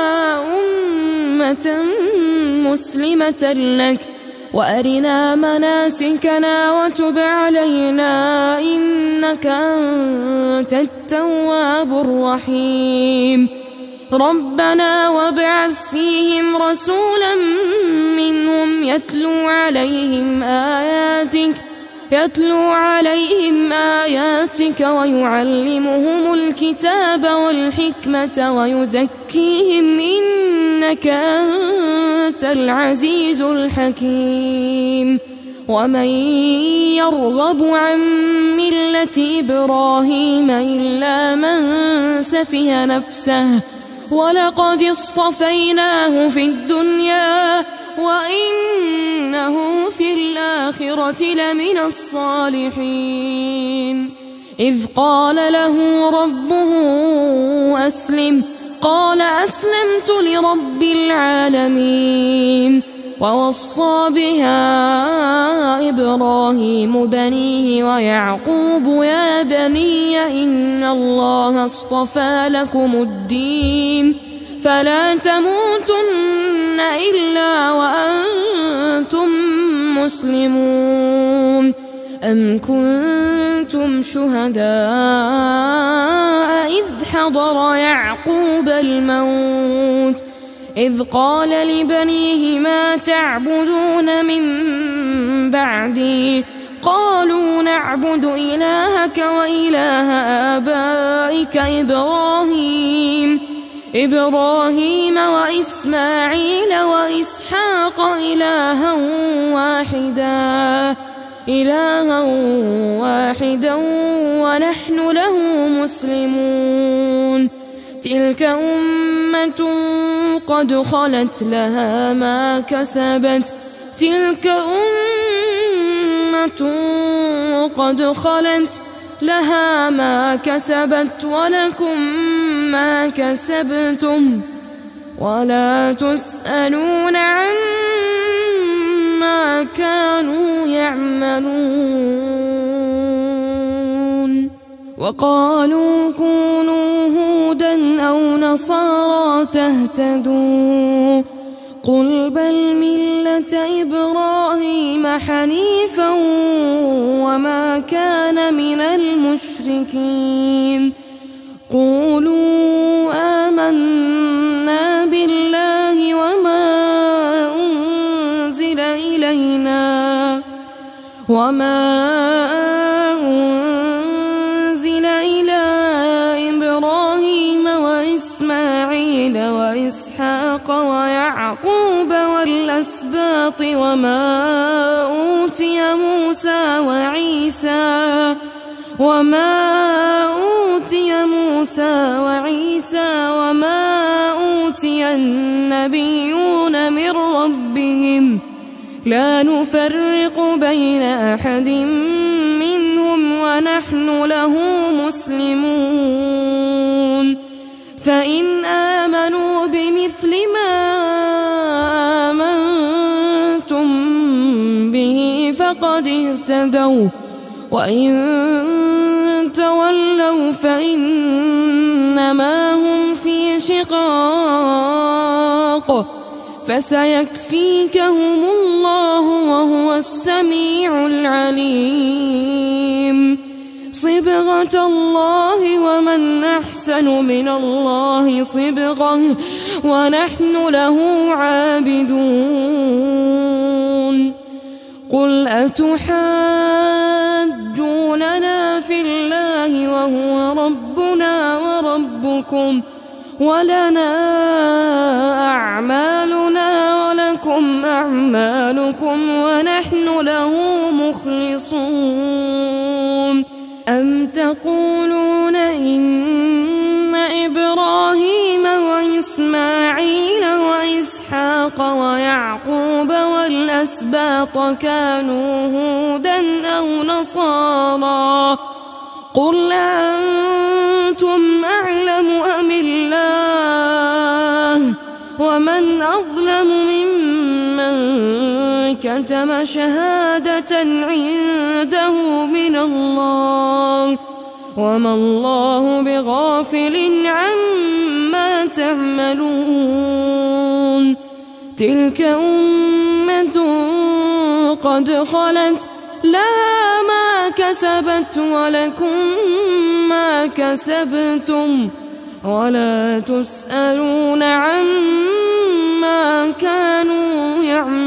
S1: أمة مسلمة لك وأرنا مناسكنا وتب علينا إنك أنت التواب الرحيم ربنا وابعث فيهم رسولا منهم يتلو عليهم آياتك يتلو عليهم آياتك ويعلمهم الكتاب والحكمة ويزكيهم إنك أنت العزيز الحكيم. ومن يرغب عن ملة إبراهيم إلا من سفه نفسه ولقد اصطفيناه في الدنيا وإنه في الآخرة لمن الصالحين. إذ قال له ربه أسلم قال أسلمت لرب العالمين ووصى بها إبراهيم بنيه ويعقوب يا بني إن الله اصطفى لكم الدين فلا تموتن إلا وأنتم مسلمون. أم كنتم شهداء إذ حضر يعقوب الموت إذ قال لبنيه ما تعبدون من بعدي قالوا نعبد إلهك وإله آبائك إبراهيم إبراهيم وإسماعيل وإسحاق إلها واحدا إلها واحدا ونحن له مسلمون. تلك أمة قد خلت لها ما كسبت تلك أمة قد خلت لها ما كسبت ولكم ما كسبتم ولا تسألون عما كانوا يعملون. وقالوا كونوا هودا أو نصارى تهتدوا قل بل ملة إبراهيم حنيفا وما كان من المشركين قولوا آمنا بالله وما أنزل إلينا وما أنزل إلى إبراهيم وإسماعيل وإسحاق ويعقوب والأسباط وما أوتي موسى وعيسى وما أوتي موسى وعيسى وما أوتي النبيون من ربهم لا نفرق بين أحد منهم ونحن له مسلمون فإن آمنوا بمثل ما آمنتم به فقد اهتدوا وإن تولوا فإنما هم في شقاق فسيكفيكهم الله وهو السميع العليم صبغة الله ومن أحسن من الله صبغة ونحن له عابدون قل أتحاجوننا في الله وهو ربنا وربكم ولنا أعمالنا ولكم أعمالكم ونحن له مخلصون أم تقولون إن إبراهيم وإسماعيل وإسحاق ويعقوب والأسباط كانوا هودا أو نصارى قل أنتم أعلم أم الله ومن أظلم ممن كتم شهادة عنده من الله وما الله بغافل عما تعملون تلك أمة قد خلت لها ما كسبت ولكم ما كسبتم ولا تسألون عما كانوا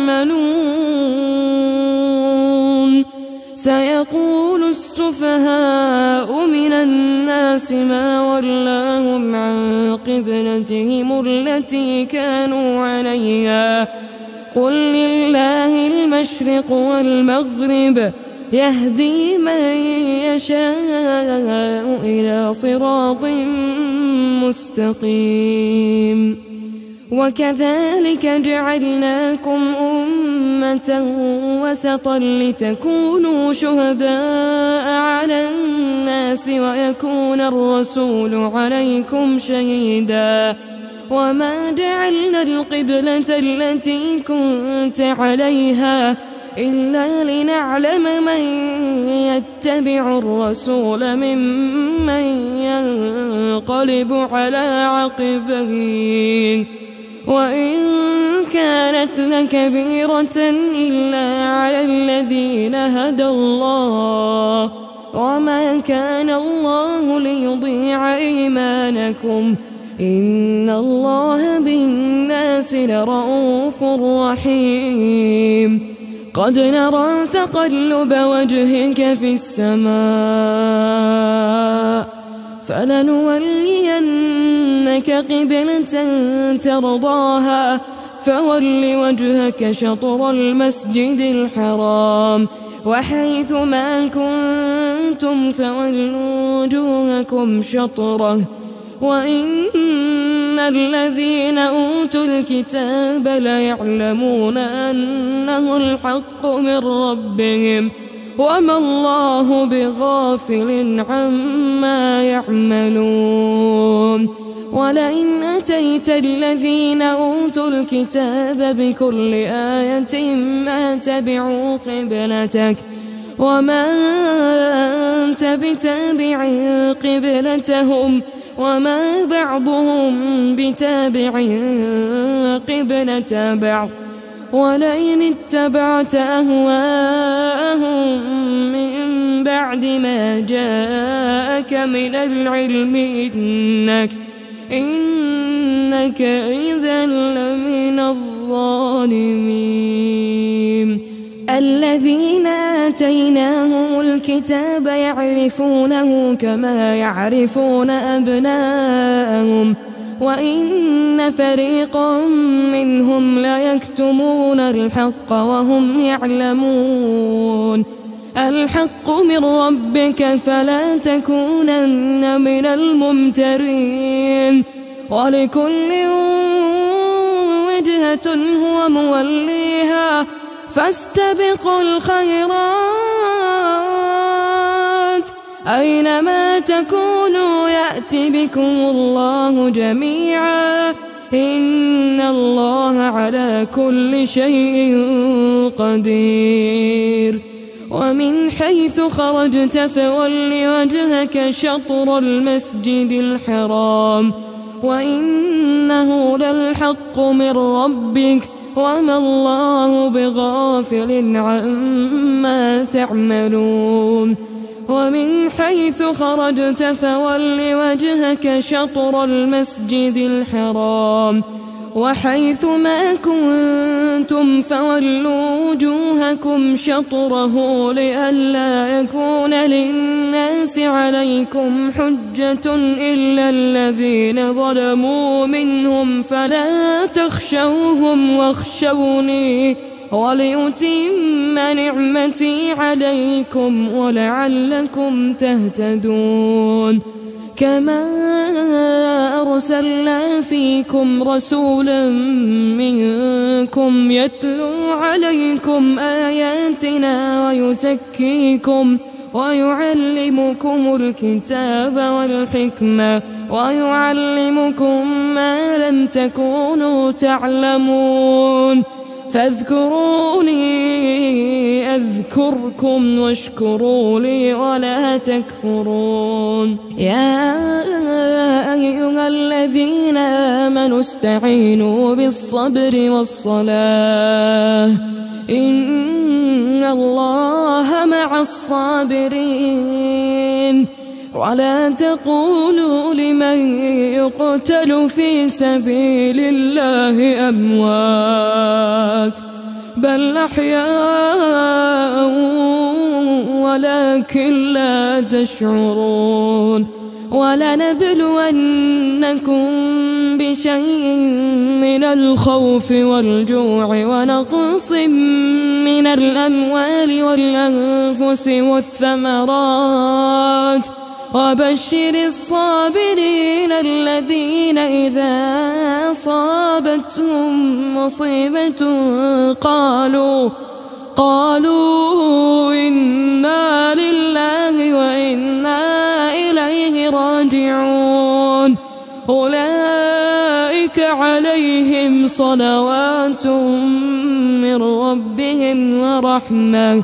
S1: يعملون سيقول السفهاء من الناس ما ولاهم عن قبلتهم التي كانوا عليها قل لله المشرق والمغرب يهدي من يشاء إلى صراط مستقيم وكذلك جعلناكم أمة وسطا لتكونوا شهداء على الناس ويكون الرسول عليكم شهيدا وما جعلنا القبلة التي كنت عليها إلا لنعلم من يتبع الرسول ممن ينقلب على عقبيه وإن كانت لكبيرة إلا على الذين هدى الله وما كان الله ليضيع إيمانكم إن الله بالناس لرءوف رحيم قد نرى تقلب وجهك في السماء فلنولينك قبلة ترضاها فول وجهك شطر المسجد الحرام وحيث ما كنتم فولوا وجوهكم شطره وإن الذين أوتوا الكتاب ليعلمون أنه الحق من ربهم وما الله بغافل عما يعملون ولئن أتيت الذين أوتوا الكتاب بكل آية ما تبعوا قبلتك وما أنت بتابع قبلتهم وما بعضهم بتابع قبلة بعض ولئن اتبعت أهواءهم من بعد ما جاءك من العلم إنك إنك إذا لمن الظالمين. الذين آتيناهم الكتاب يعرفونه كما يعرفون أبناءهم وإن فريقا منهم ليكتمون الحق وهم يعلمون. الحق من ربك فلا تكونن من الممترين. ولكل وجهة هو موليها فاستبقوا الخيرات أينما تكونوا يأت بكم الله جميعا إن الله على كل شيء قدير. ومن حيث خرجت فول وجهك شطر المسجد الحرام وإنه للحق من ربك وما الله بغافل عما تعملون. ومن حيث خرجت فول وجهك شطر المسجد الحرام وحيث ما كنتم فولوا وجوهكم شطره لئلا يكون للناس عليكم حجة إلا الذين ظلموا منهم فلا تخشوهم واخشوني وليتم نعمتي عليكم ولعلكم تهتدون. كما أرسلنا فيكم رسولا منكم يتلو عليكم آياتنا ويزكيكم ويعلمكم الكتاب والحكمة ويعلمكم ما لم تكونوا تعلمون فاذكروني أذكركم واشكروا لي ولا تكفرون. يا أيها الذين آمنوا استعينوا بالصبر والصلاة إن الله مع الصابرين. ولا تقولوا لمن يقتل في سبيل الله أموات بل أحياء ولكن لا تشعرون. ولنبلونكم بشيء من الخوف والجوع ونقص من الأموال والأنفس والثمرات وبشر الصابرين الذين إذا أصابتهم مصيبة قالوا قالوا إنا لله وإنا إليه راجعون. أولئك عليهم صلوات من ربهم ورحمة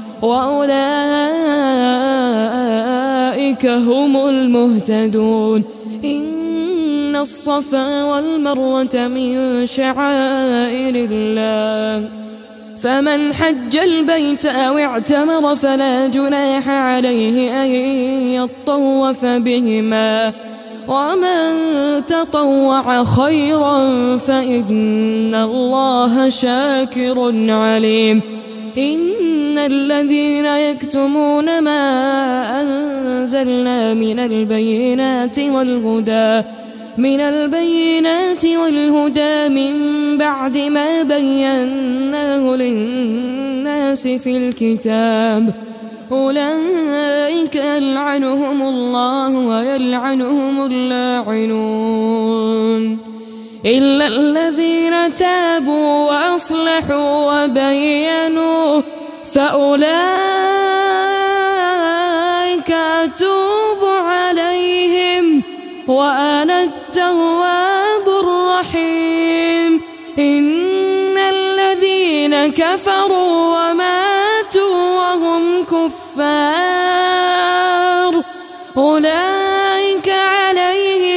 S1: وأولئك هم المهتدون. إن الصفا والمروة من شعائر الله فمن حج البيت أو اعتمر فلا جناح عليه أن يطوف بهما ومن تطوع خيرا فإن الله شاكر عليم. إن الذين يكتمون ما أنزلنا من البينات والهدى من البينات والهدى من بعد ما بيناه للناس في الكتاب أولئك يلعنهم الله ويلعنهم اللاعنون إلا الذين تابوا وأصلحوا وبينوا فأولئك أتوب عليهم وأنا التواب الرحيم. إن الذين كفروا وماتوا وهم كفار أولئك عليهم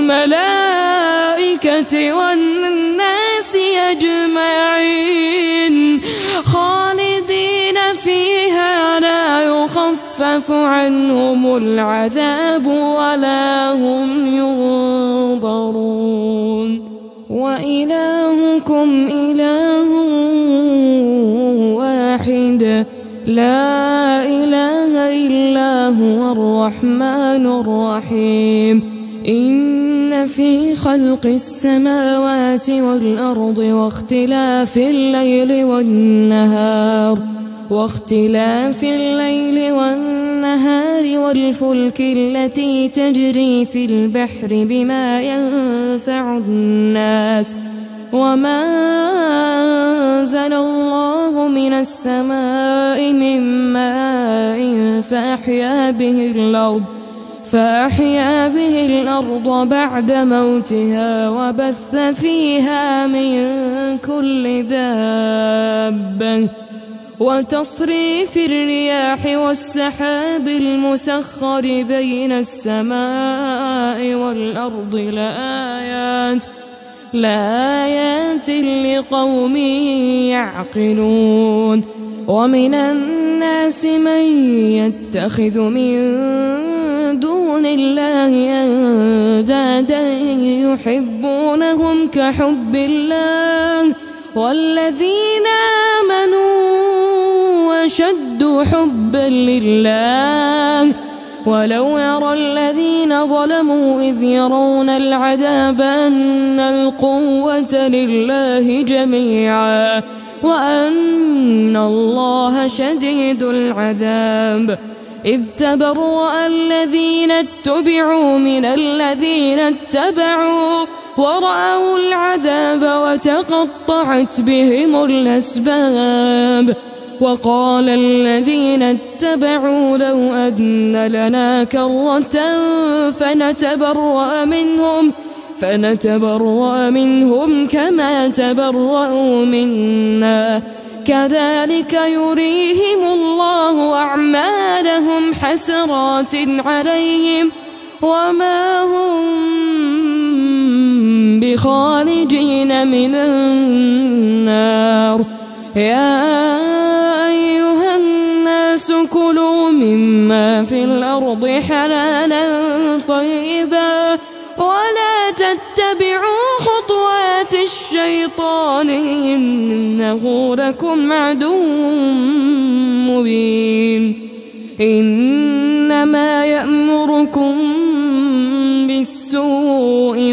S1: والملائكة والناس أجمعين خالدين فيها لا يخفف عنهم العذاب ولا هم ينظرون وإلهكم إله واحد لا إله إلا هو الرحمن الرحيم إن في خلق السماوات والأرض واختلاف الليل والنهار واختلاف الليل والنهار والفلك التي تجري في البحر بما ينفع الناس وما أنزل الله من السماء من ماء فأحيا به الأرض فأحيا به الأرض بعد موتها وبث فيها من كل دابة وتصريف الرياح والسحاب المسخر بين السماء والأرض لآيات لآيات لقوم يعقلون ومن الناس من يتخذ من دون الله أندادا يحبونهم كحب الله والذين آمنوا أشد حبا لله ولو يرى الذين ظلموا إذ يرون العذاب أن القوة لله جميعا وأن الله شديد العذاب إذ تبرأ الذين اتبعوا من الذين اتبعوا ورأوا العذاب وتقطعت بهم الأسباب وقال الذين اتبعوا لو أن لنا كرة فنتبرأ منهم فنتبرأ منهم كما تبرأوا منا كذلك يريهم الله أعمالهم حسرات عليهم وما هم بخارجين من النار يا أيها الناس كلوا مما في الأرض حلالا طيبا ولا تتبعوا خطوات الشيطان إنه لكم عدو مبين إنما يأمركم بالسوء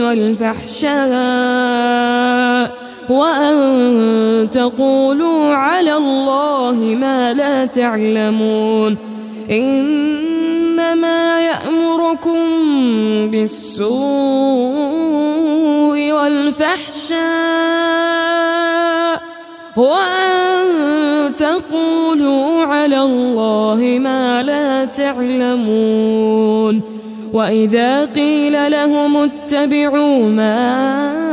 S1: والفحشاء وأن تقولوا على الله ما لا تعلمون إنما يأمركم بالسوء والفحشاء وأن تقولوا على الله ما لا تعلمون وإذا قيل لهم اتبعوا ما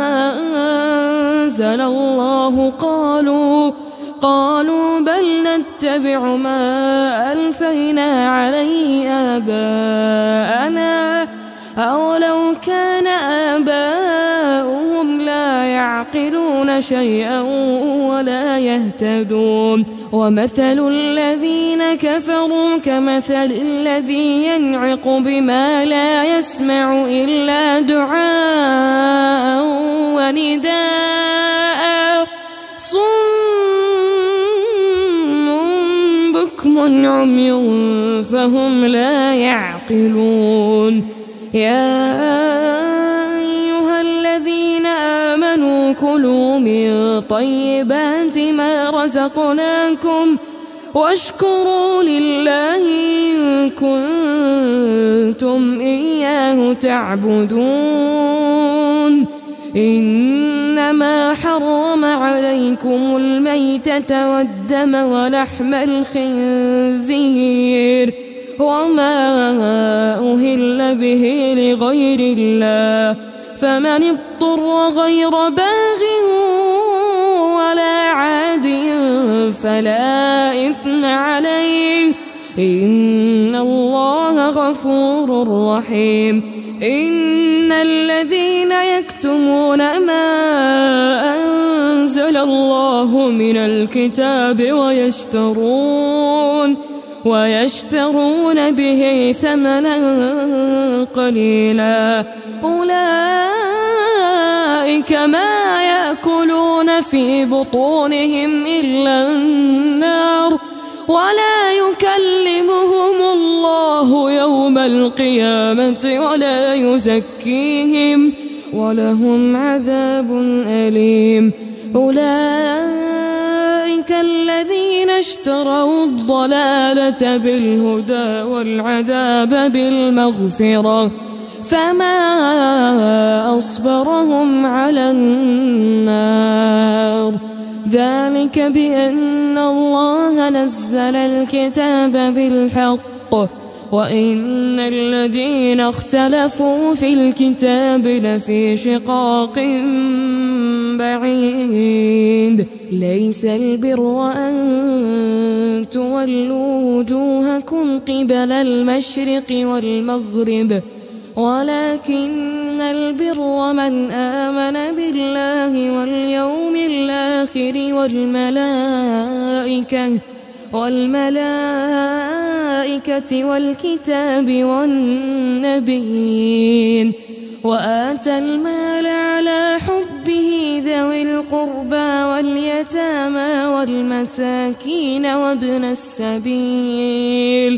S1: أنزل الله قالوا قالوا بل نتبع ما ألفينا عليه آباءنا أولو كان آباؤهم لا يعقلون شيئا ولا يهتدون ومثل الذين كفروا كمثل الذي ينعق بما لا يسمع إلا دعاء ونداء صم بكم عمي فهم لا يعقلون يا أيها الذين آمنوا كلوا من طيبات ما رزقناكم واشكروا لله إن كنتم إياه تعبدون إنما حرم عليكم الميتة والدم ولحم الخنزير وما أهل به لغير الله فمن اضطر غير باغ ولا عاد فلا إثم عليه إن الله غفور رحيم إن الذين يكتمون ما أنزل الله من الكتاب ويشترون ويشترون به ثمنا قليلا أولئك ما يأكلون في بطونهم إلا النار ولا يكلمهم الله يوم القيامة ولا يزكيهم ولهم عذاب أليم أولئك الذين اشتروا الضلالة بالهدى والعذاب بالمغفرة فما أصبرهم على النار ذلك بأن الله نزل الكتاب بالحق وإن الذين اختلفوا في الكتاب لفي شقاق بعيد ليس البر أن تولوا وجوهكم قبل المشرق والمغرب ولكن البر من آمن بالله واليوم الآخر والملائكة والملائكة والكتاب والنبيين وآتى المال على حبه ذوي القربى واليتامى والمساكين وابن السبيل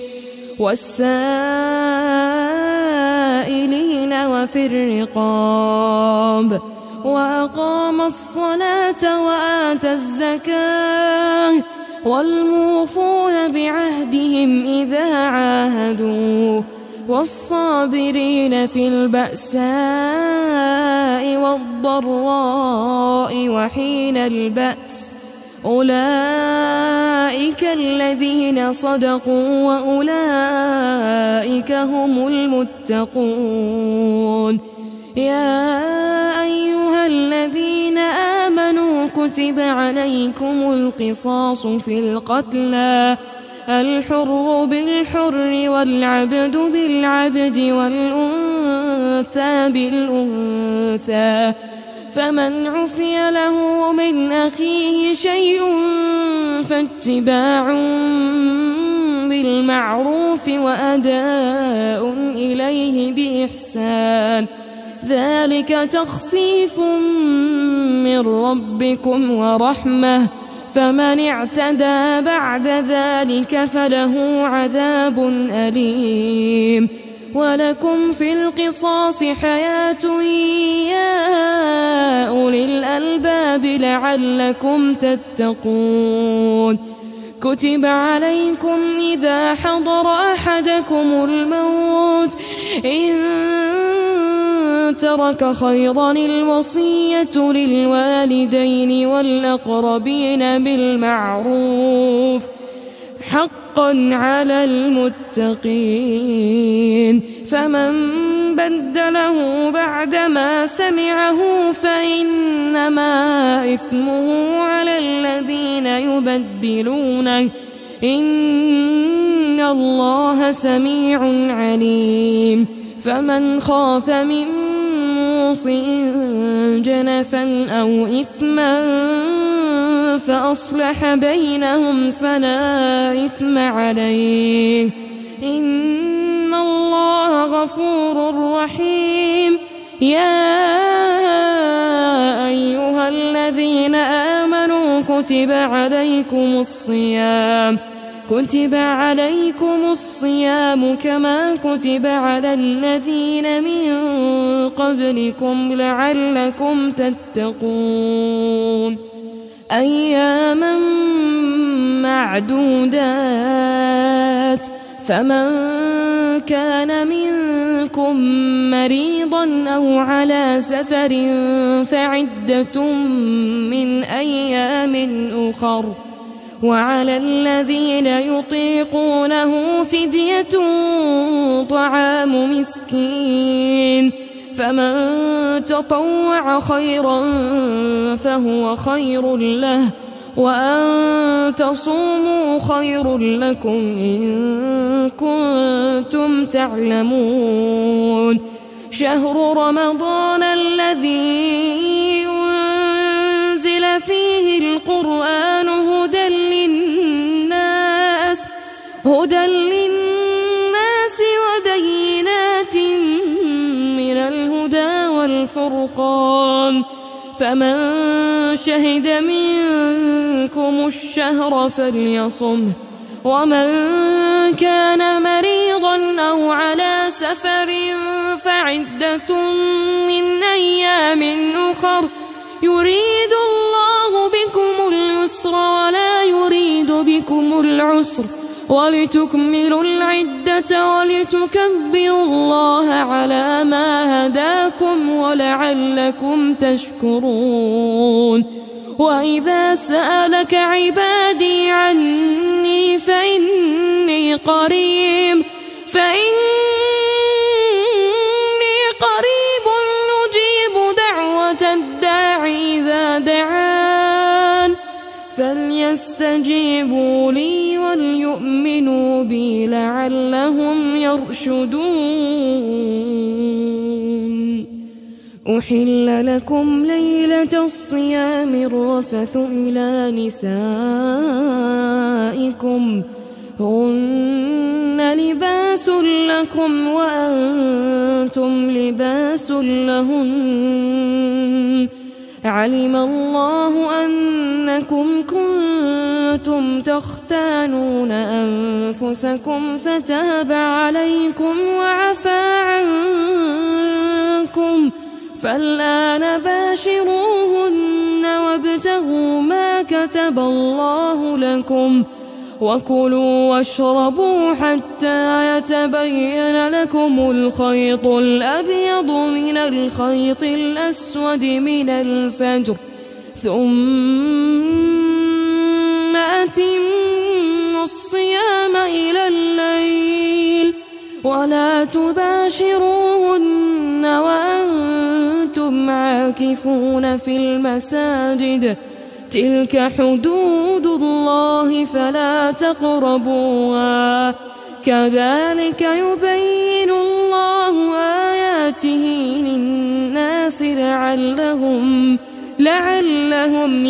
S1: والسائلين وفي الرقاب وأقام الصلاة وآتى الزكاة والموفون بعهدهم إذا عاهدوا والصابرين في البأساء والضراء وحين البأس أولئك الذين صدقوا وأولئك هم المتقون يا أيها الذين آمنوا كتب عليكم القصاص في القتلى الحر بالحر والعبد بالعبد والأنثى بالأنثى فمن عفي له من أخيه شيء فاتباع بالمعروف وأداء إليه بإحسان ذلك تخفيف من ربكم ورحمة فمن اعتدى بعد ذلك فله عذاب أليم ولكم في القصاص حياة يا أولي الألباب لعلكم تتقون كتب عليكم إذا حضر أحدكم الموت إن ترك خيرا الوصية للوالدين والأقربين بالمعروف حقا على المتقين فمن بدله بعدما سمعه فإنما إثمه على الذين يبدلونه إن الله سميع عليم فمن خاف من موصٍ جنفا أو إثما فأصلح بينهم فلا إثم عليه إن الله غفور رحيم يا أيها الذين آمنوا كتب عليكم الصيام كتب عليكم الصيام كما كتب على الذين من قبلكم لعلكم تتقون أياما معدودات فمن كان منكم مريضا أو على سفر فعدة من أيام أخر وعلى الذين يطيقونه فدية طعام مسكين فمن تطوع خيرا فهو خير له وأن تصوموا خير لكم إن كنتم تعلمون شهر رمضان الذي أنزل فيه القرآن هدى للناس هدى للناس وبينات من الهدى والفرقان فمن شهد منكم الشهر فليصمه ومن كان مريضا أو على سفر فعدة من أيام أخر يريد الله بكم اليسر ولا يريد بكم العسر ولتكملوا العدة ولتكبروا الله على ما هداكم ولعلكم تشكرون وإذا سألك عبادي عني فإني قريب فإني قريب نجيب دعوة الداعي إذا دعان فليستجيبوا لي وليؤمنوا بي لعلهم يرشدون. أحل لكم ليلة الصيام الرفث إلى نسائكم هن لباس لكم وأنتم لباس لهن علم الله أنكم كنتم تختانون أنفسكم فتاب عليكم وعفى عنكم فالآن باشروهن وابتغوا ما كتب الله لكم وكلوا واشربوا حتى يتبين لكم الخيط الأبيض من الخيط الأسود من الفجر ثم أتموا الصيام إلى الليل ولا تباشروهن وأنتم عاكفون في المساجد تلك حدود الله فلا تقربوها كذلك يبين الله آياته للناس لعلهم لعلهم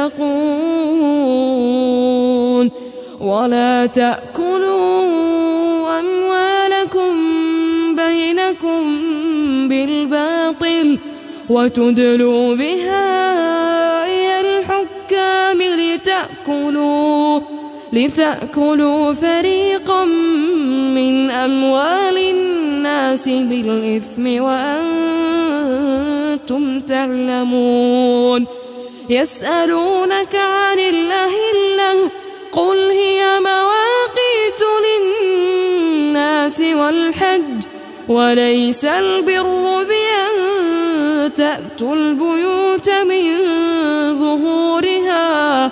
S1: يتقون ولا تأكلوا أموالكم بينكم بالباطل وتدلوا بها إلى الحكام لتأكلوا لتأكلوا فريقا من أموال الناس بالإثم وأنتم تعلمون يسألونك عن الأهلة قل هي مواقيت للناس والحج وليس البر بأن تأتوا البيوت من ظهورها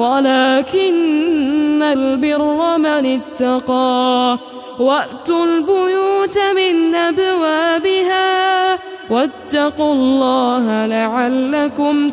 S1: ولكن البر من اتقى وأتوا البيوت من أبوابها واتقوا الله لعلكم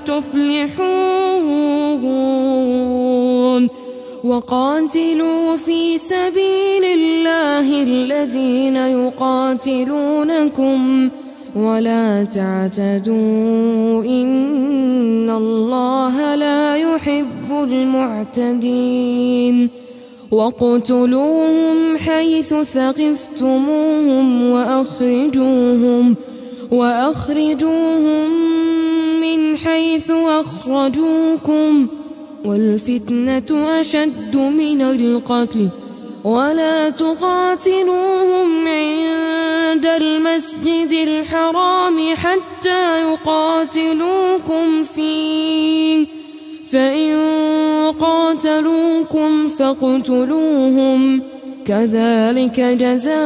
S1: تفلحون وقاتلوا في سبيل الله الذين يقاتلونكم ولا تعتدوا إن الله لا يحب المعتدين واقتلوهم حيث ثقفتموهم وأخرجوهم وأخرجوهم من حيث أخرجوكم والفتنة أشد من القتل ولا تقاتلوهم عند المسجد الحرام حتى يقاتلوكم فيه فإن قاتلوكم فاقتلوهم كذلك جزاء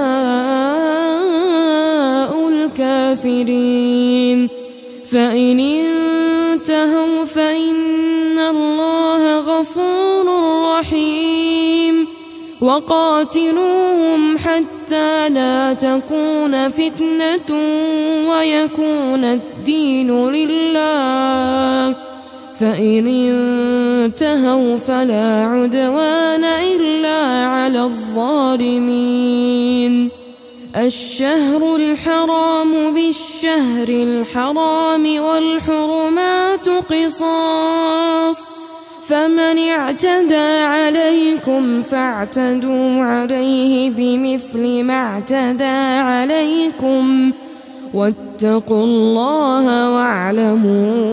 S1: الكافرين فإن انتهوا فإن الله غفور رحيم وقاتلوهم حتى لا تكون فتنة ويكون الدين لله فإن انتهوا فلا عدوان إلا على الظالمين الشهر الحرام بالشهر الحرام والحرمات قصاص فمن اعتدى عليكم فاعتدوا عليه بمثل ما اعتدى عليكم واتقوا الله واعلموا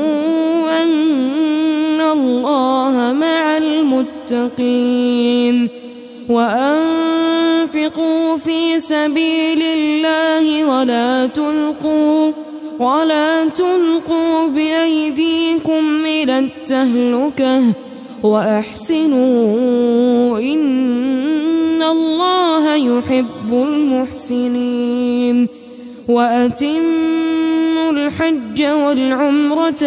S1: أن الله مع المتقين وأنفقوا في سبيل الله ولا تلقوا ولا تلقوا بأيديكم إلى التهلكة وأحسنوا إن الله يحب المحسنين وأتموا الحج والعمرة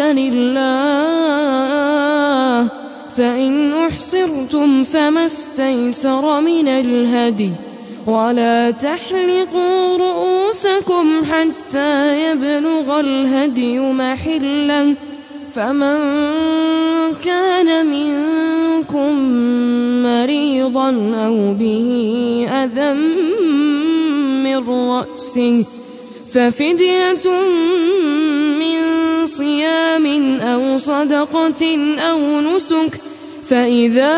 S1: لله فإن أحصرتم فما استيسر من الهدي ولا تحلقوا رؤوسكم حتى يبلغ الهدي محله فمن كان منكم مريضا أو به أذى من رأسه ففدية من صيام أو صدقة أو نسك فإذا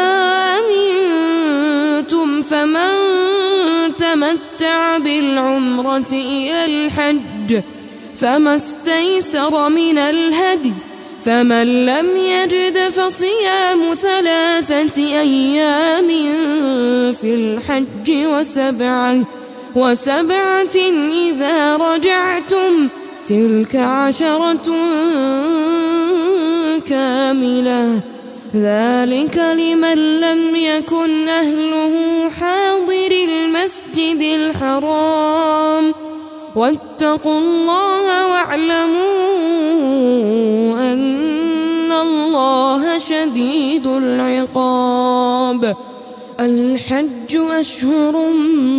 S1: أمنتم فمن تمتع بالعمرة إلى الحج فما استيسر من الهدي فمن لم يجد فصيام ثلاثة أيام في الحج وسبعة وسبعة إذا رجعتم تلك عشرة كاملة ذلك لمن لم يكن أهله حاضر المسجد الحرام واتقوا الله واعلموا أن الله شديد العقاب الحج أشهر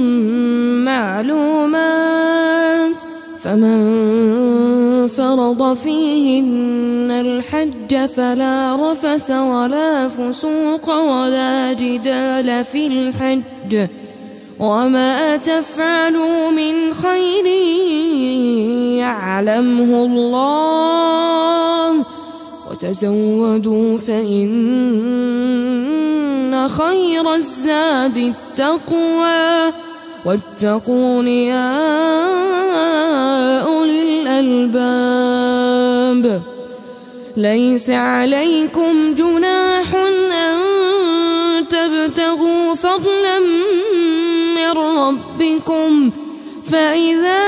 S1: معلومات فمن فرض فيهن الحج فلا رفث ولا فسوق ولا جدال في الحج وما تفعلوا من خير يعلمه الله وتزودوا فإن خير الزاد التقوى واتقون يا أولي الألباب ليس عليكم جناح أن تبتغوا فضلا من ربكم فإذا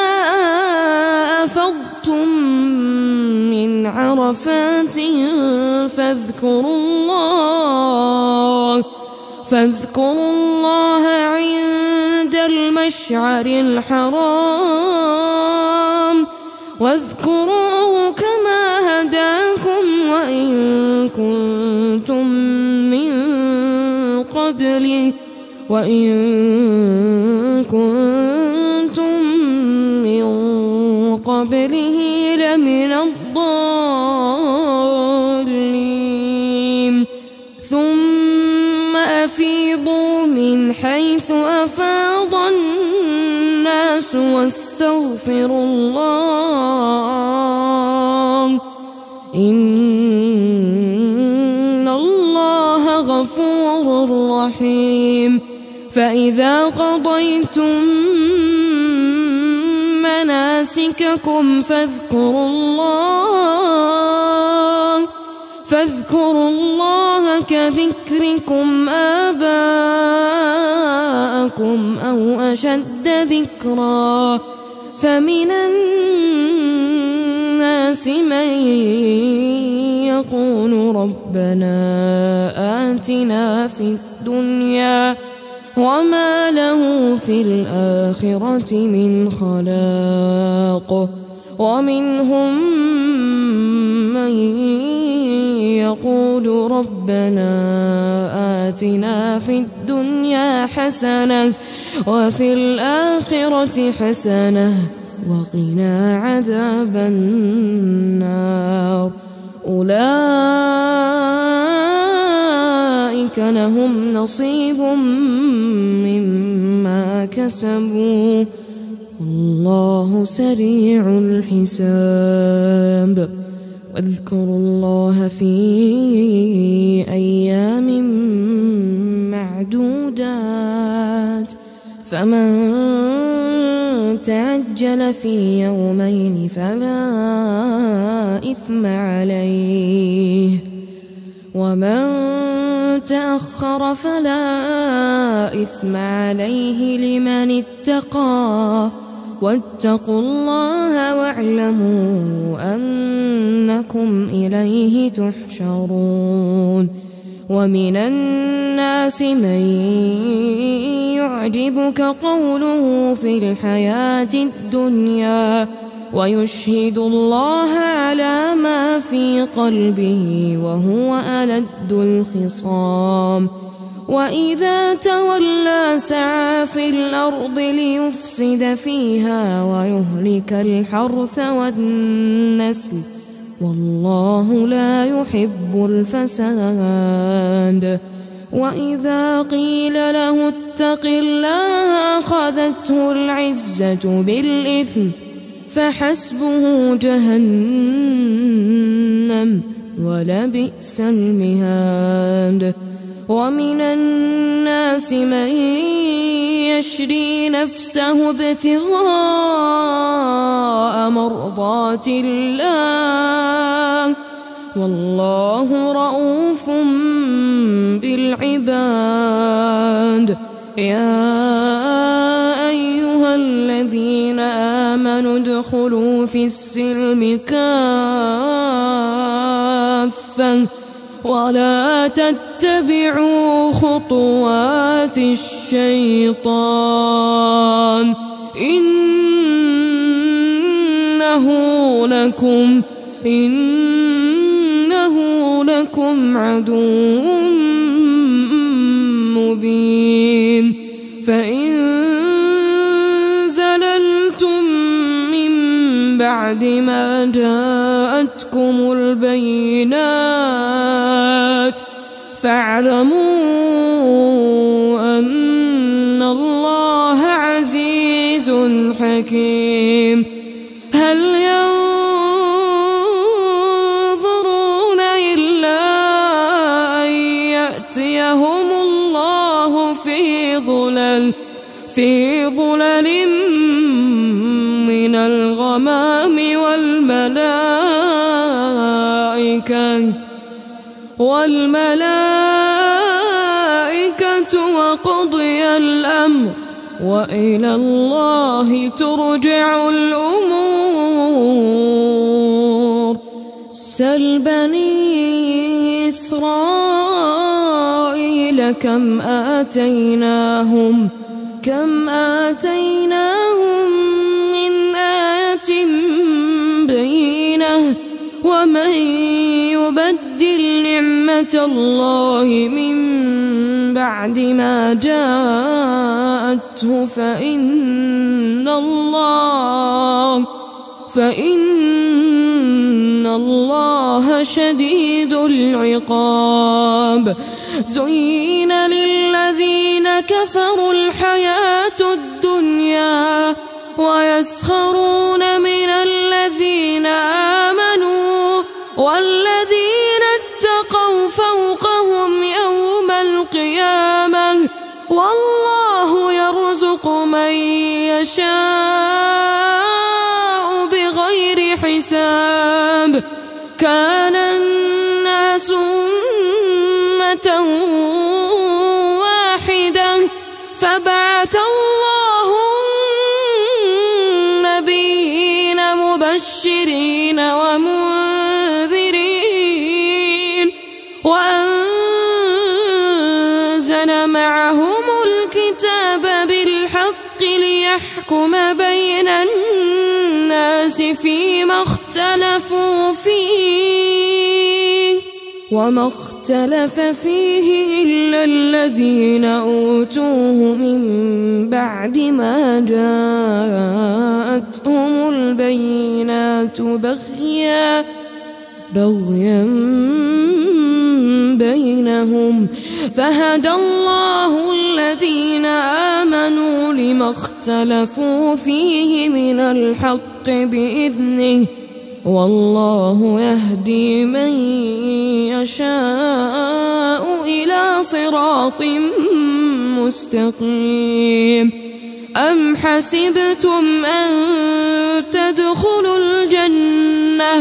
S1: أفضتم من عرفات فاذكروا الله فاذكروا الله عند المشعر الحرام واذكروه كما هداكم وإن كنتم من قبله وإن كنتم من قبله لمن الضالين ثم أفيضوا من حيث أفاض الناس واستغفروا الله إن الله غفور رحيم فإذا قضيتم مناسككم فاذكروا الله فاذكروا الله كذكركم آباءكم أو أشد ذكرا فمن الناس من يقول ربنا آتنا في الدنيا وما له في الآخرة من خلاق ومنهم من يقول ربنا آتنا في الدنيا حسنة وفي الآخرة حسنة وقنا عذاب النار أولئك لهم نصيب مما كسبوا اكتسبوا والله سريع الحساب. واذكروا الله في أيام معدودات فمن تعجل في يومين فلا إثم عليه ومن تأخر فلا إثم عليه لمن اتقى واتقوا الله واعلموا أنكم إليه تحشرون. ومن الناس من يعجبك قوله في الحياة الدنيا ويشهد الله على ما في قلبه وهو ألد الخصام. وإذا تولى سعى في الأرض ليفسد فيها ويهلك الحرث والنسل والله لا يحب الفساد. وإذا قيل له اتق الله أخذته العزة بالإثم فحسبه جهنم ولبئس المهاد. ومن الناس من يشري نفسه ابتغاء مرضات الله والله رؤوف بالعباد. يا أيها الذين آمنوا ادخلوا في السلم كافة ولا تتبعوا خطوات الشيطان إنه لكم إنه لكم عدو مبين. فإن زللتم من بعد ما جاءتكم البينات فاعلموا أن الله عزيز حكيم. هل ينظرون إلا أن يأتيهم الله في ظلل في ظلل من الغمام والملائكة والملائكة وقضي الأمر وإلى الله ترجع الأمور. سل بني إسرائيل كم آتيناهم كم آتيناهم من آية بينة ومن يبدل نعمة الله من بعد ما جاءته فإن الله فإن الله شديد العقاب. زين للذين كفروا الحياة الدنيا ويسخرون من الذين آمنوا والذين اتقوا فوقهم يوم القيامة والله يرزق من يشاء بغير حساب. كان الناس أمة واحدة فبعث الله النبيين مبشرين ومنذرين وأنزل معهم الكتاب بالحق ليحكم بين الناس فيما اختلفوا فيه وما اختلف فيه إلا الذين أوتوه من بعد ما جاءتهم البينات بغيا بغيا بينهم بينهم فهدى الله الذين آمنوا لما اختلفوا فيه من الحق بإذنه والله يهدي من يشاء إلى صراط مستقيم. أم حسبتم أن تدخلوا الجنة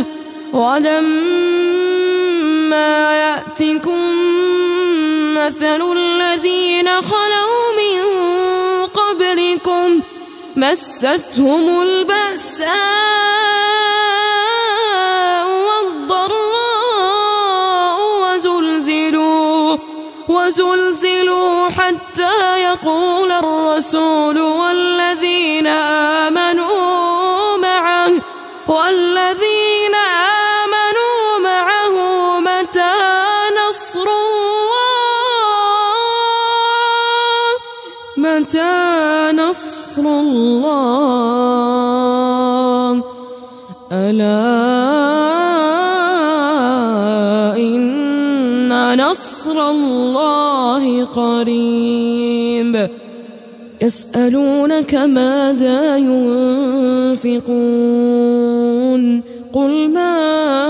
S1: ولما يأتكم مثل الذين خلوا من قبلكم مستهم البأساء والضراء وزلزلوا وزلزلوا حتى يقول الرسول والذين آمنوا معه والذين آمنوا معه متى نصر الله متى نصر الله ألا إن نصر الله قريب. يسألونك ماذا ينفقون قل ما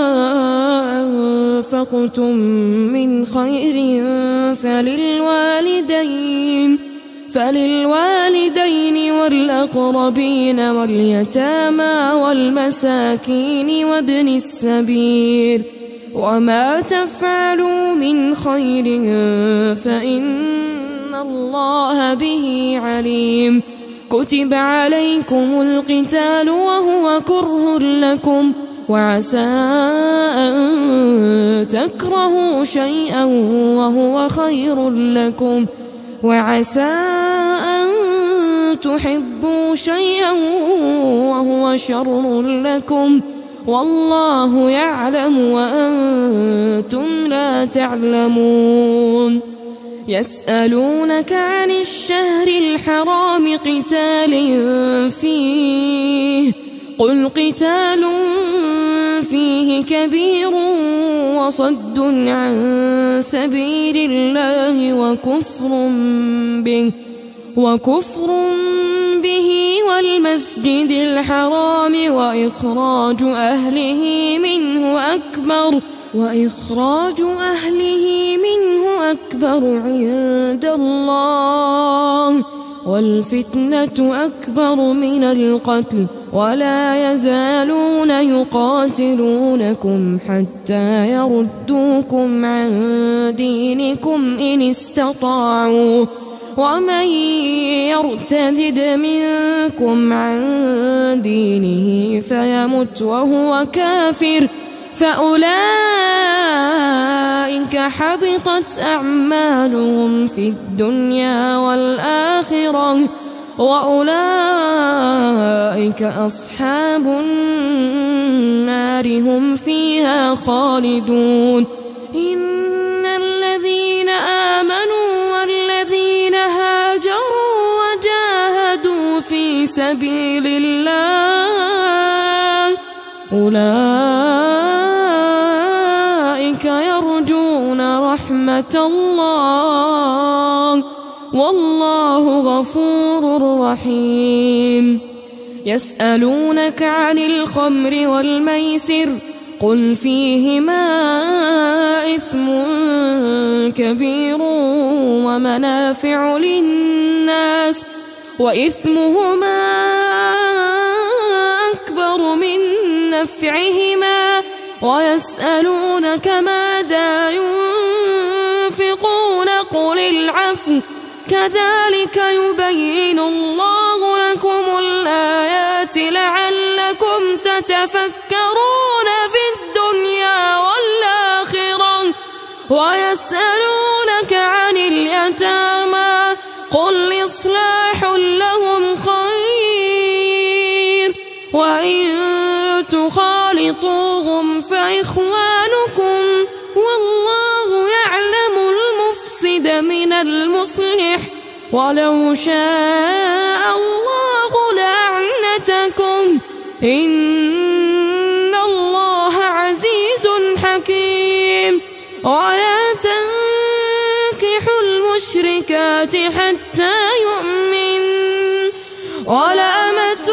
S1: أنفقتم من خير فللوالدين فللوالدين والأقربين واليتامى والمساكين وابن السبيل وما تفعلوا من خير فإن الله به عليم. كتب عليكم القتال وهو كره لكم وعسى أن تكرهوا شيئا وهو خير لكم وعسى أن تحبوا شيئا وهو شر لكم والله يعلم وأنتم لا تعلمون. يسألونك عن الشهر الحرام قتال فيه قل قتال فيه كبير وصد عن سبيل الله وكفر به وكفر به والمسجد الحرام وإخراج أهله منه أكبر وإخراج أهله منه أكبر عند الله والفتنة أكبر من القتل ولا يزالون يقاتلونكم حتى يردوكم عن دينكم إن استطاعوا ومن يرتد منكم عن دينه فيمت وهو كافر فأولئك حبطت أعمالهم في الدنيا والآخرة وأولئك أصحاب النار هم فيها خالدون. إن الذين آمنوا والذين هاجروا وجاهدوا في سبيل الله أولئك يرجون رحمة الله والله غفور رحيم. يسألونك عن الخمر والميسر قل فيهما إثم كبير ومنافع للناس وإثمهما أكبر من نفعهما ويسألونك ماذا ينفقون قل العفو كذلك يبين الله لكم الآيات لعلكم تتفكرون في الدنيا والآخرة. ويسألونك عن اليتامى قل إصلاح لهم خير وإن تخالطوهم فإخوانكم والله يعلم المفسد من المصلح ولو شاء الله لأعنتكم إن الله عزيز حكيم. ولا تنسوا المشركات حتى يؤمن ولأمة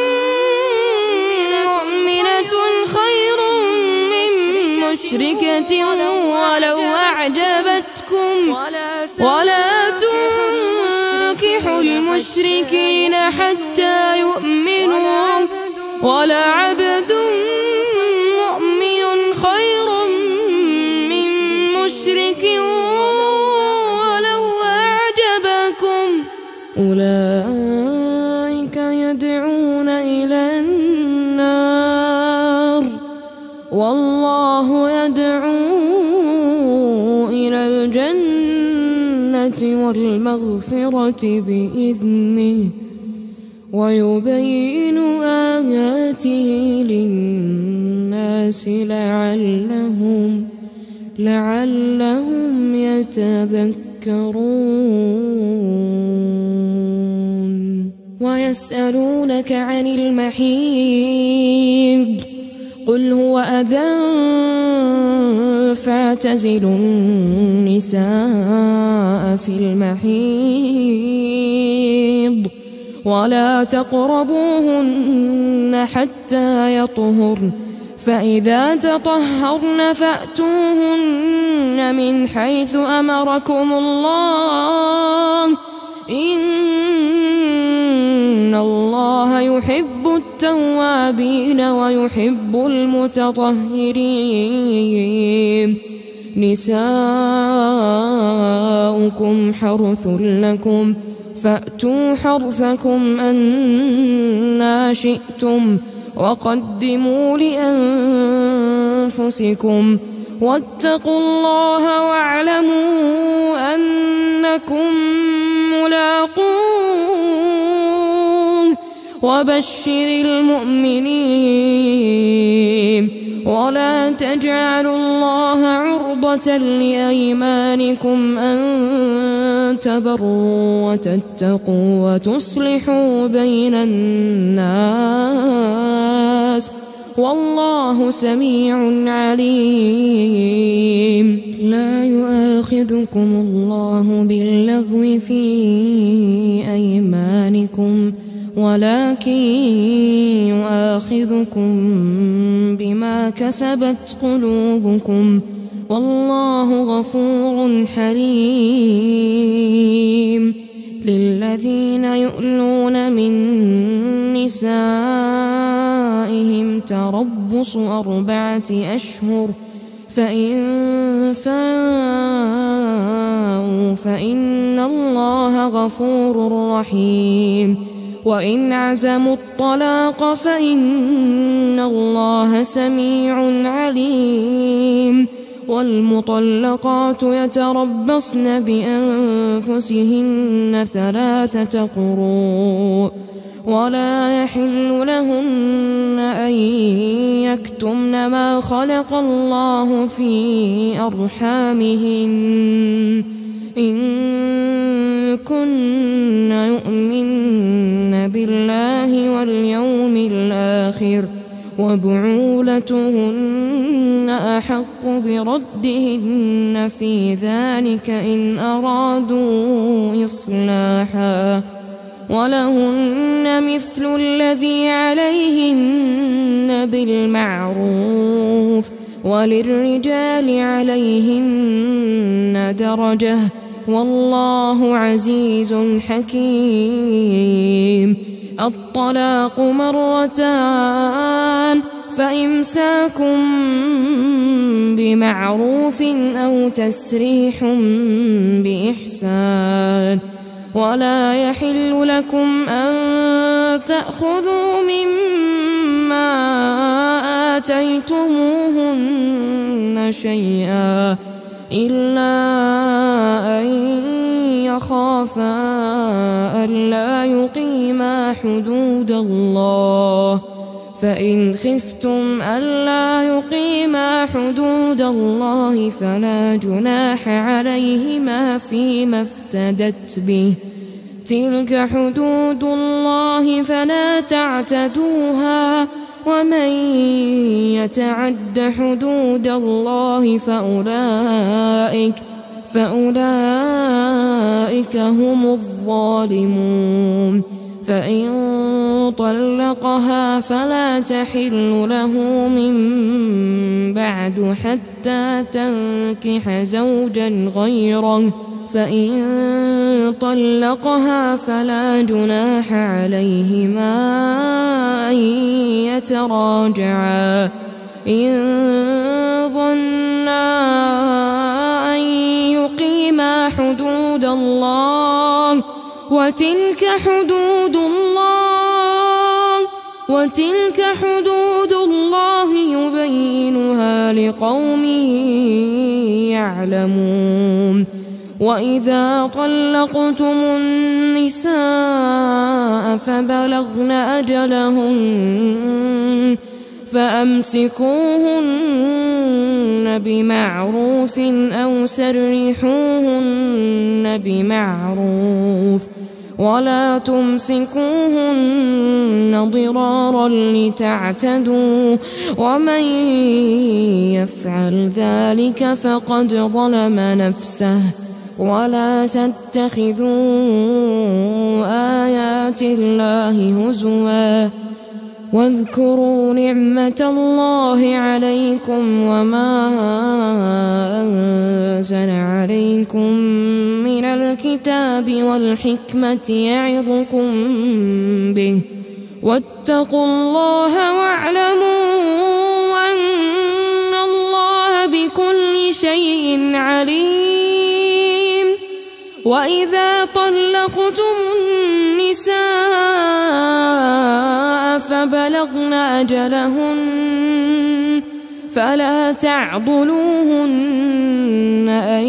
S1: مؤمنة خير من مشركة ولو أعجبتكم ولا تنكحوا المشركين حتى يؤمنوا ولعبد مؤمن خير من مشرك ولو أعجبكم أولئك يدعون إلى النار والله يدعو إلى الجنة والمغفرة بإذنه ويبين آياته للناس لعلهم لعلهم يتذكرون ويسألونك عن المحيض قل هو أذى فاعتزلوا النساء في المحيض ولا تقربوهن حتى يطهرن فإذا تطهرن فأتوهن من حيث أمركم الله إن الله يحب التوابين ويحب المتطهرين نساؤكم حرث لكم فأتوا حرثكم أنى شئتم وقدموا لأنفسكم واتقوا الله واعلموا أنكم ملاقوه وبشر المؤمنين ولا تجعلوا الله عرضة لأيمانكم أن تبروا وتتقوا وتصلحوا بين الناس والله سميع عليم لا يؤاخذكم الله باللغو في أيمانكم ولكن يؤاخذكم بما كسبت قلوبكم والله غفور حليم للذين يؤلون من نسائهم تربص أربعة أشهر فإن فاءوا فإن الله غفور رحيم وإن عزموا الطلاق فإن الله سميع عليم والمطلقات يتربصن بأنفسهن ثلاثة قروء ولا يحل لهن أن يكتمن ما خلق الله في أرحامهن إن كن يؤمن بالله واليوم الآخر وبعولتهن أحق بردهن في ذلك إن أرادوا إصلاحا ولهن مثل الذي عليهن بالمعروف وللرجال عليهن درجة والله عزيز حكيم الطلاق مرتان فإمساك بمعروف أو تسريح بإحسان ولا يحل لكم أن تأخذوا مما آتيتموهن شيئا إلا أن يخافا ألا يقيما حدود الله فإن خفتم ألا يقيما حدود الله فلا جناح عليهما فيما افتدت به تلك حدود الله فلا تعتدوها ومن يتعد حدود الله فأولئك فأولئك هم الظالمون. فإن طلقها فلا تحل له من بعد حتى تنكح زوجا غيره، فإن طلقها فلا جناح عليهما أن يتراجعا إن ظنا أن يقيما حدود الله، وتلك حدود الله وتلك حدود الله يبينها لقوم يعلمون. وإذا طلقتم النساء فبلغن أجلهن فأمسكوهن بمعروف أو سرحوهن بمعروف، ولا تمسكوهن ضرارا لتعتدوا، ومن يفعل ذلك فقد ظلم نفسه. ولا تتخذوا آيات الله هزوا، واذكروا نعمة الله عليكم وما أنزل عليكم من الكتاب والحكمة يعظكم به، واتقوا الله واعلموا أن الله بكل شيء عليم. وإذا طلقتم النساء فبلغن أجلهن فلا تعضلوهن أن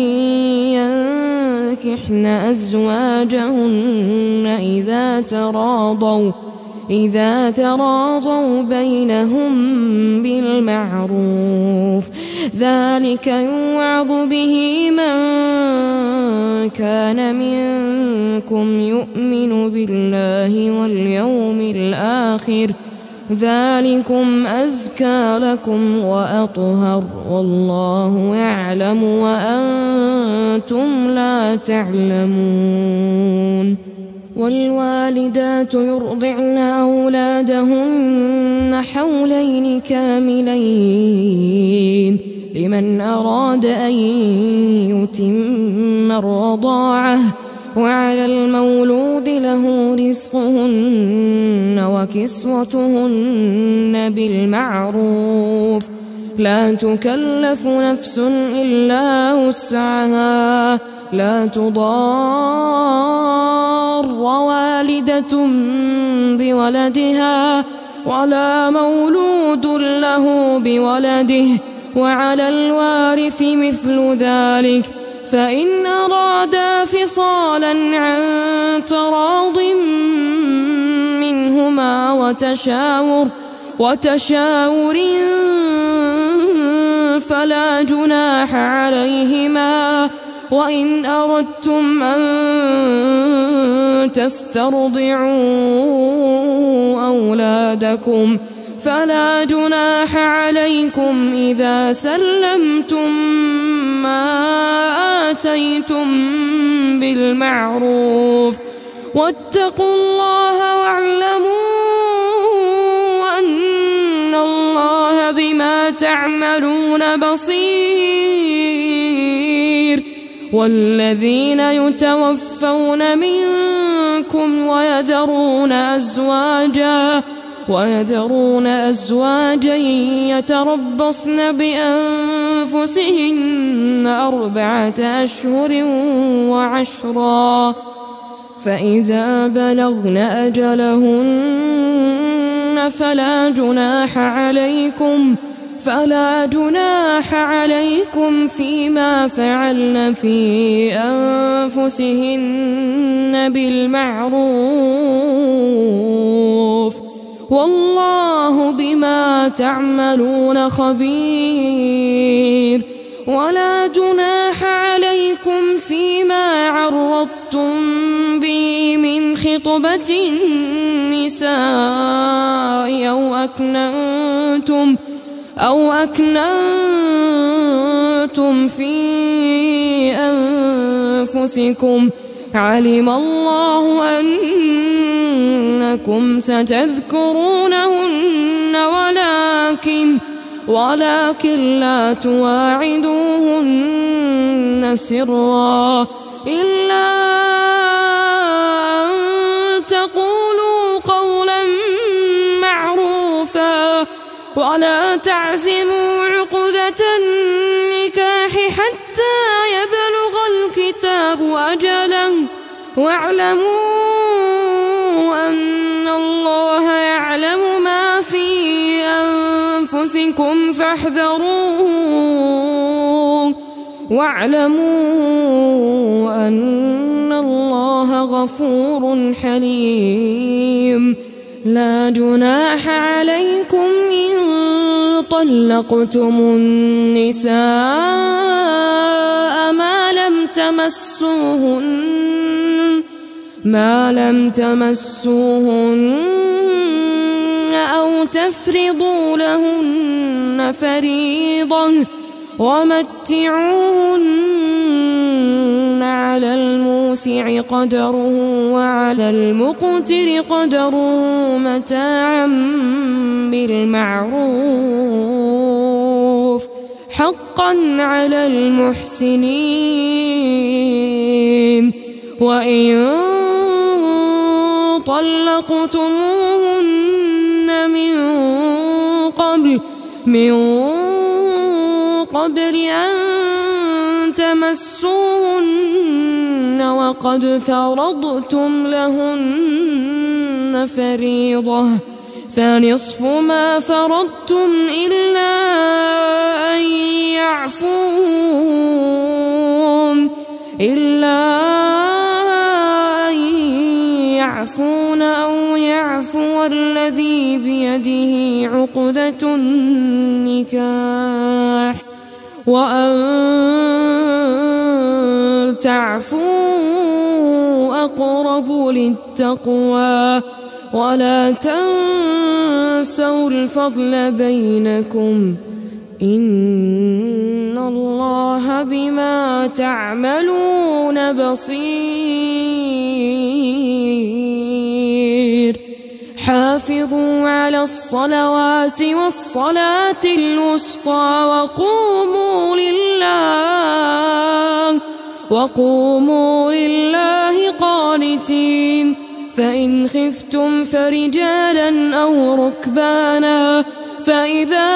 S1: ينكحن أزواجهن إذا تراضوا إذا تراضوا بينهم بالمعروف، ذلك يوعظ به من كان منكم يؤمن بالله واليوم الآخر، ذلكم أزكى لكم وأطهر، والله يعلم وأنتم لا تعلمون. والوالدات يرضعن أولادهن حولين كاملين لمن أراد أن يتم الرضاعة، وعلى المولود له رزقهن وكسوتهن بالمعروف، لا تكلف نفس إلا وسعها، لا تضار والدة بولدها ولا مولود له بولده، وعلى الوارث مثل ذلك، فإن أرادا فصالا عن تراض منهما وتشاور وتشاور فلا جناح عليهما. وإن أردتم أن تسترضعوا أولادكم فلا جناح عليكم إذا سلمتم ما آتيتم بالمعروف، واتقوا الله واعلموا أن الله بما تعملون بصير. والذين يتوفون منكم ويذرون أزواجا ويذرون أزواجا يتربصن بأنفسهن أربعة أشهر وعشرا، فإذا بلغن أجلهن فلا جناح عليكم فلا جناح عليكم فيما فعلن في أنفسهن بالمعروف، والله بما تعملون خبير. ولا جناح عليكم فيما عرضتم به من خطبة النساء أو أكننتم أو أكننتم كنتم في أنفسكم علم الله أنكم ستذكرونهن ولكن ولكن لا تواعدوهن سرا إلا أن تقولوا قولا معروفا ولا تعزموا عقدة النكاح حتى يبلغ الكتاب أجله واعلموا أن الله يعلم ما في أنفسكم فاحذروه واعلموا أن الله غفور حليم لا جناح عليكم إن طلقتم النساء ما لم تمسوهن ما لم تمسوهن أو تفرضوا لهن فريضة ومتعوهن على الموسع قدره وعلى المقتر قدره متاعا بالمعروف حقا على المحسنين وإن طلقتموهن من قبل من قبل أن تمسوهن وقد فرضتم لهن فريضة فنصف ما فرضتم إلا أن يعفون إلا أن يعفون أو يعفو الذي بيده عقدة النكاح وأن تعفوا أقرب للتقوى ولا تنسوا الفضل بينكم إن الله بما تعملون بصير حافظوا على الصلوات والصلاة الوسطى وقوموا لله وقوموا لله قانتين فإن خفتم فرجالا أو ركبانا فإذا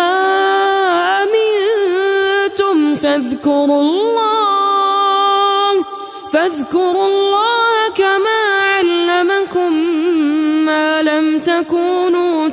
S1: أمنتم فاذكروا الله فاذكروا الله كما علمكم ما لم تكونوا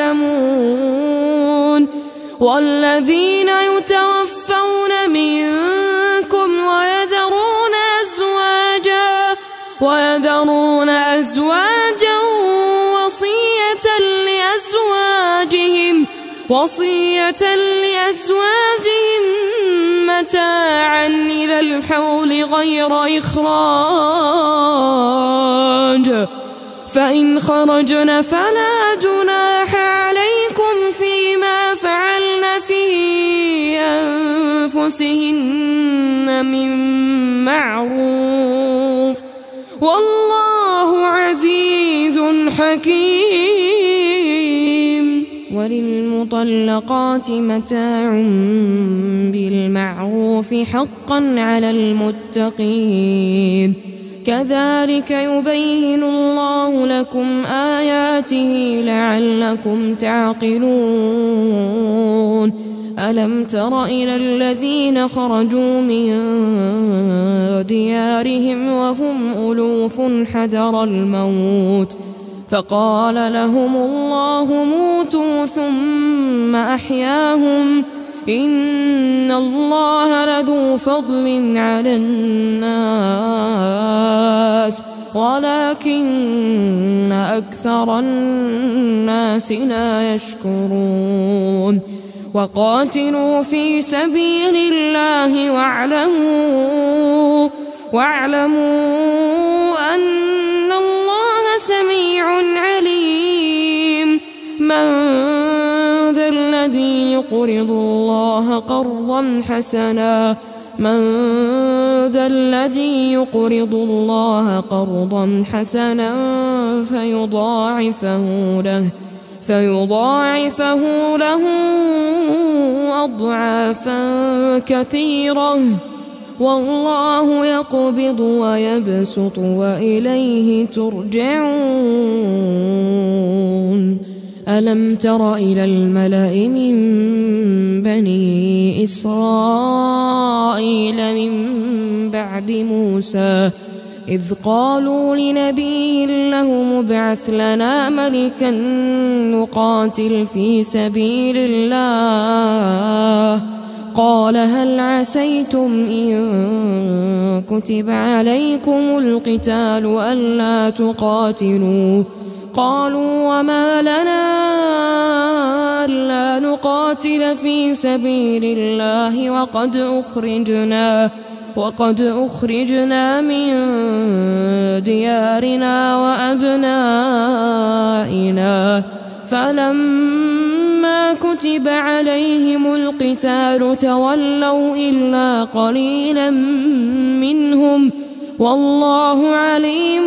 S1: تعلمون والذين يتوفون منكم ويذرون أزواجا ويذرون أزواجا وصية لأزواجهم وصية لأزواجهم متاعا إلى الحول غير إخراج فإن خرجن فلا جناح عليكم فيما فعلن في أنفسهن من معروف والله عزيز حكيم وللمطلقات متاع بالمعروف حقا على المتقين كذلك يبين الله لكم آياته لعلكم تعقلون ألم تر إلى الذين خرجوا من ديارهم وهم ألوف حذر الموت فقال لهم الله موتوا ثم أحياهم إن الله لذو فضل على الناس ولكن أكثر الناس لا يشكرون وقاتلوا في سبيل الله واعلموا واعلموا أن الله سميع عليم من ذا الذي يقرض الله قرضا حسنا من ذا الذي يقرض الله قرضا حسنا فيضاعفه له فيضاعفه له أضعافا كثيرة والله يقبض ويبسط وإليه ترجعون ألم تر إلى الملأ من بني إسرائيل من بعد موسى إذ قالوا لنبي له مبعث لنا ملكا نقاتل في سبيل الله قال هل عسيتم إن كتب عليكم القتال ألا تقاتلوا قالوا وما لنا ألا نقاتل في سبيل الله وقد أخرجنا وقد أخرجنا من ديارنا وأبنائنا فلما كتب عليهم القتال تولوا إلا قليلا منهم والله عليم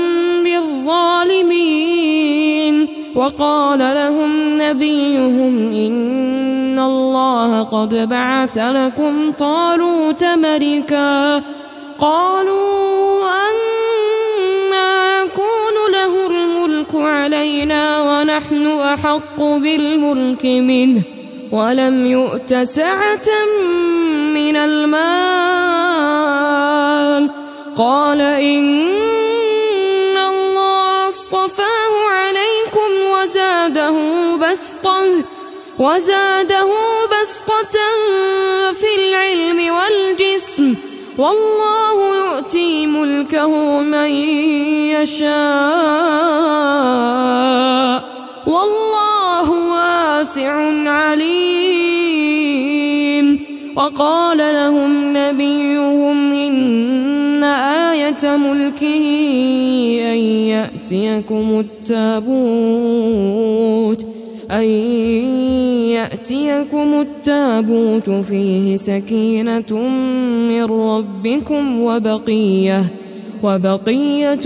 S1: بالظالمين وقال لهم نبيهم إن الله قد بعث لكم طالوت ملكا قالوا أنى يكون له الملك علينا ونحن أحق بالملك منه ولم يؤت سعة من المال قال إن الله اصطفاه عليكم وزاده بسطة وزاده بسطة في العلم والجسم والله يؤتي ملكه من يشاء والله واسع عليم وقال لهم نبيهم إن آية ملكه أن يأتيكم التابوت أن يأتيكم التابوت فيه سكينة من ربكم وبقية وبقية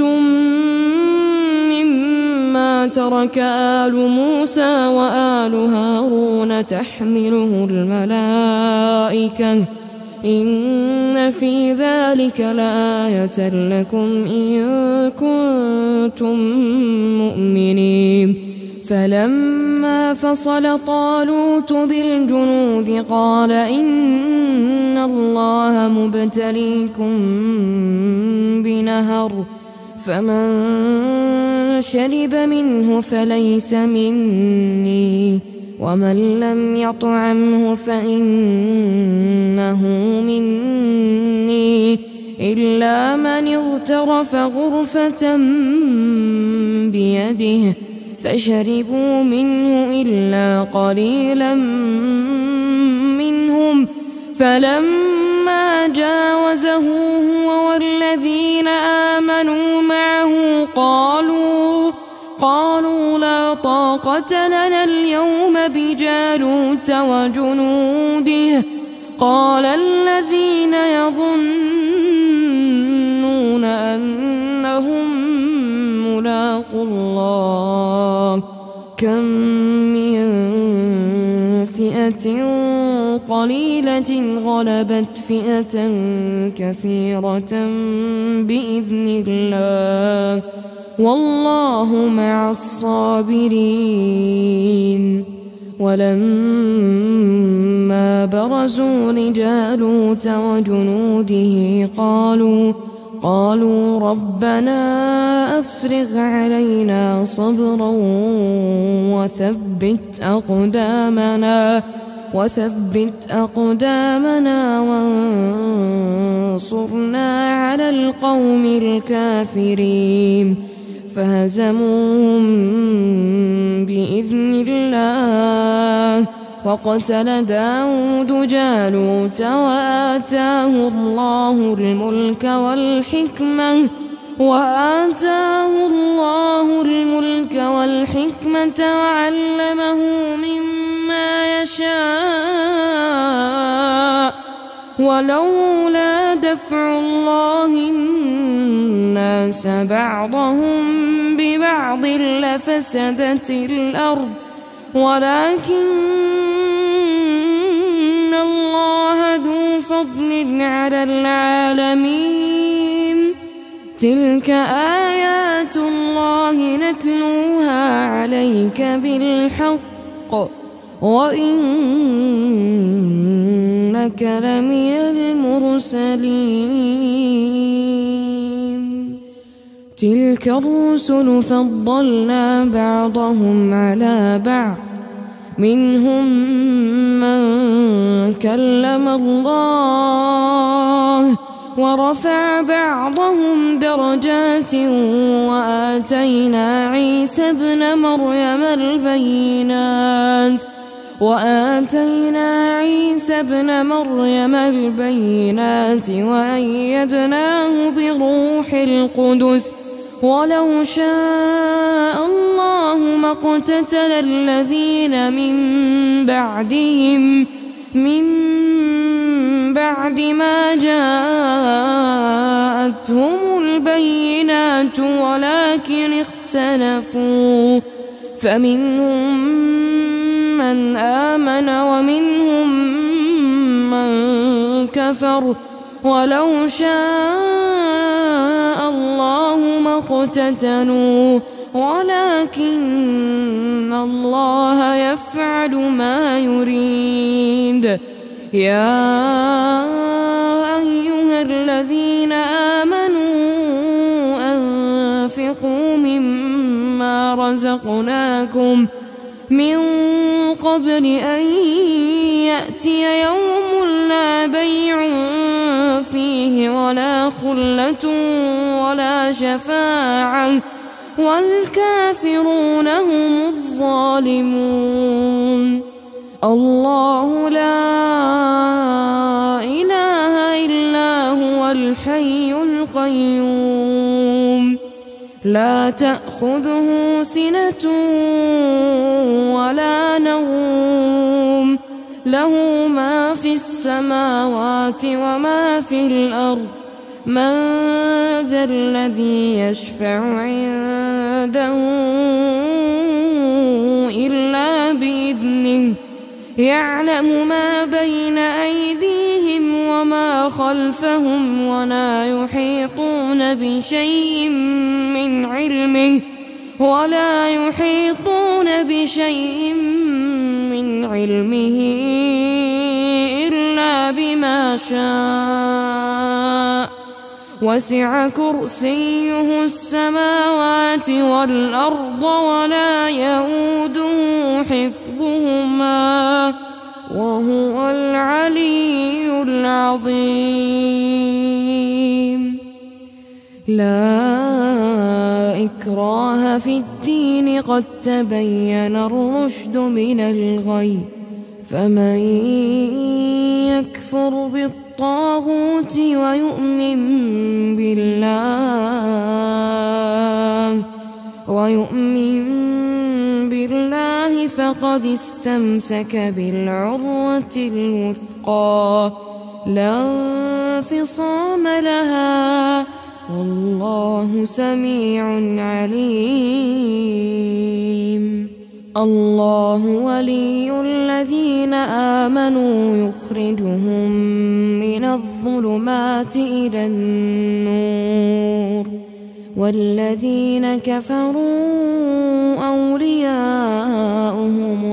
S1: مما ترك آل موسى وآل هارون تحمله الملائكة إن في ذلك لآية لكم إن كنتم مؤمنين فلما فصل طالوت بالجنود قال إن الله مبتليكم بنهر فمن شرب منه فليس مني ومن لم يطعمه فإنه مني إلا من اغترف غرفة بيده فشربوا منه إلا قليلا منهم فلما جاوزه هو والذين آمنوا معه قالوا قالوا لا طاقة لنا اليوم بجالوت وجنوده قال الذين يظنون أنهم ملاقو الله كم من فئة قليلة غلبت فئة كثيرة بإذن الله والله مع الصابرين ولما برزوا لجالوت وجنوده قالوا قالوا ربنا أفرغ علينا صبرا وثبت أقدامنا وثبت أقدامنا وانصرنا على القوم الكافرين فهزموهم بإذن الله وقتل داود جالوت وآتاه الله الملك والحكمة وآتاه الله الملك والحكمة وعلمه مما ما يشاء ولولا دفع الله الناس بعضهم ببعض لفسدت الأرض ولكن الله ذو فضل على العالمين. تلك آيات الله نتلوها عليك بالحق وإنك لمن المرسلين. تلك الرسل فضلنا بعضهم على بعض منهم من كلم الله ورفع بعضهم درجات وآتينا عيسى ابن مريم البينات وآتينا عيسى ابن مريم البينات وأيدناه بروح القدس ولو شاء الله ما اقتتل الذين من بعدهم من بعد ما جاءتهم البينات ولكن اختلفوا فمنهم من آمن ومنهم من كفر ولو شاء الله ما اقتتلوا ولكن الله يفعل ما يريد. يا أيها الذين آمنوا أنفقوا مما رزقناكم من قبل أن يأتي يوم لا بيع فيه ولا خلة ولا شفاعة والكافرون هم الظالمون. الله لا إله إلا هو الحي القيوم لا تأخذه سنة ولا نوم له ما في السماوات وما في الأرض من ذا الذي يشفع عنده إلا بإذنه يعلم ما بين أيديهم وما خلفهم ولا يحيطون بشيء من علمه ولا يحيطون بشيء من علمه إلا بما شاء وسع كرسيه السماوات والأرض ولا يئوده حفظهما وهو العلي العظيم. لا إكراه في الدين قد تبين الرشد من الغي فمن يكفر بالطاغوت ويؤمن بالله ويؤمن بالله فقد استمسك بالعروة الوثقى لا انفصام لها والله سميع عليم. الله ولي الذين آمنوا يخرجهم من الظلمات إلى النور والذين كفروا أولياؤهم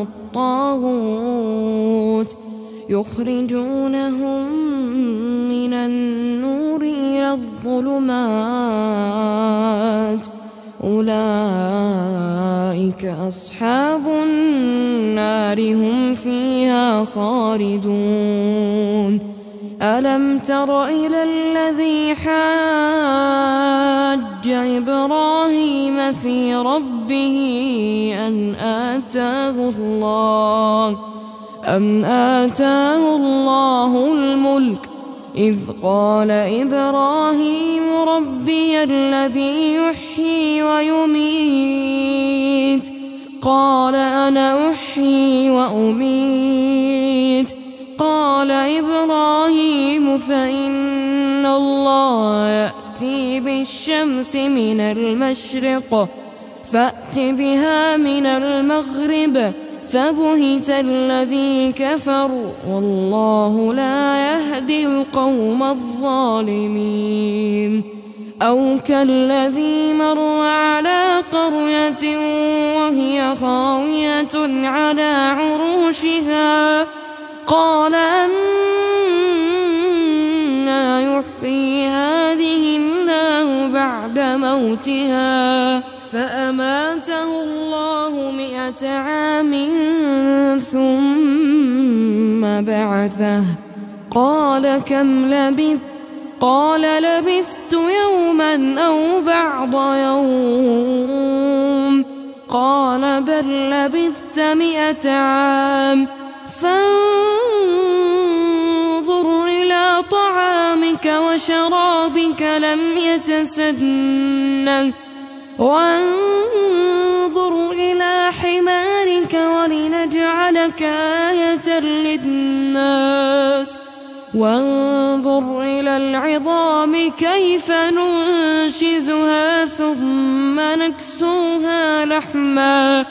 S1: الطاغوت يخرجونهم من النور إلى الظلمات أولئك أصحاب النار هم فيها خالدون. ألم تر إلى الذي حاج إبراهيم في ربه أن آتاه الله أن آتاه الله الملك إذ قال إبراهيم ربي الذي يحيي ويميت قال أنا أحيي وأميت. قال إبراهيم فإن الله يأتي بالشمس من المشرق فأت بها من المغرب فبهت الذي كفر والله لا يهدي القوم الظالمين. أو كالذي مر على قرية وهي خاوية على عروشها قال أنى يحيي هذه الله بعد موتها فأماته الله مئة عام ثم بعثه. قال كم لبثت؟ قال لبثت يوما أو بعض يوم. قال بل لبثت مئة عام. فانظر إلى طعامك وشرابك لم يتسنه وانظر إلى حمارك ولنجعلك آية للناس وانظر إلى العظام كيف ننشزها ثم نكسوها لحما.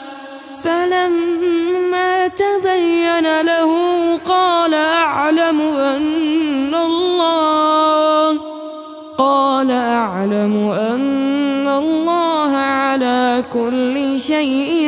S1: فلما تبين له قال أعلم أن الله قال أعلم أن الله على كل شيء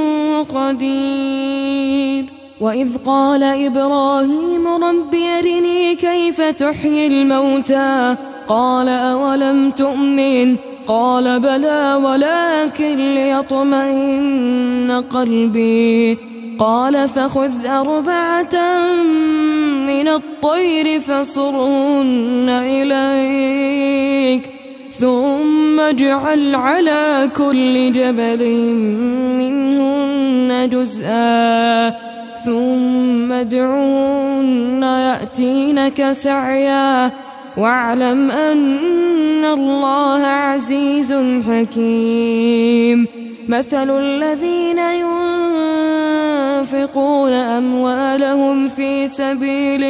S1: قدير. وإذ قال إبراهيم رب أرني كيف تحيي الموتى قال أولم تؤمن قال بلى ولكن ليطمئن قلبي. قال فخذ أربعة من الطير فصرهن إليك ثم اجعل على كل جبل منهن جزءا ثم ادعوهن يأتينك سعيا واعلم أن الله عزيز حكيم. مثل الذين ينفقون أموالهم في سبيل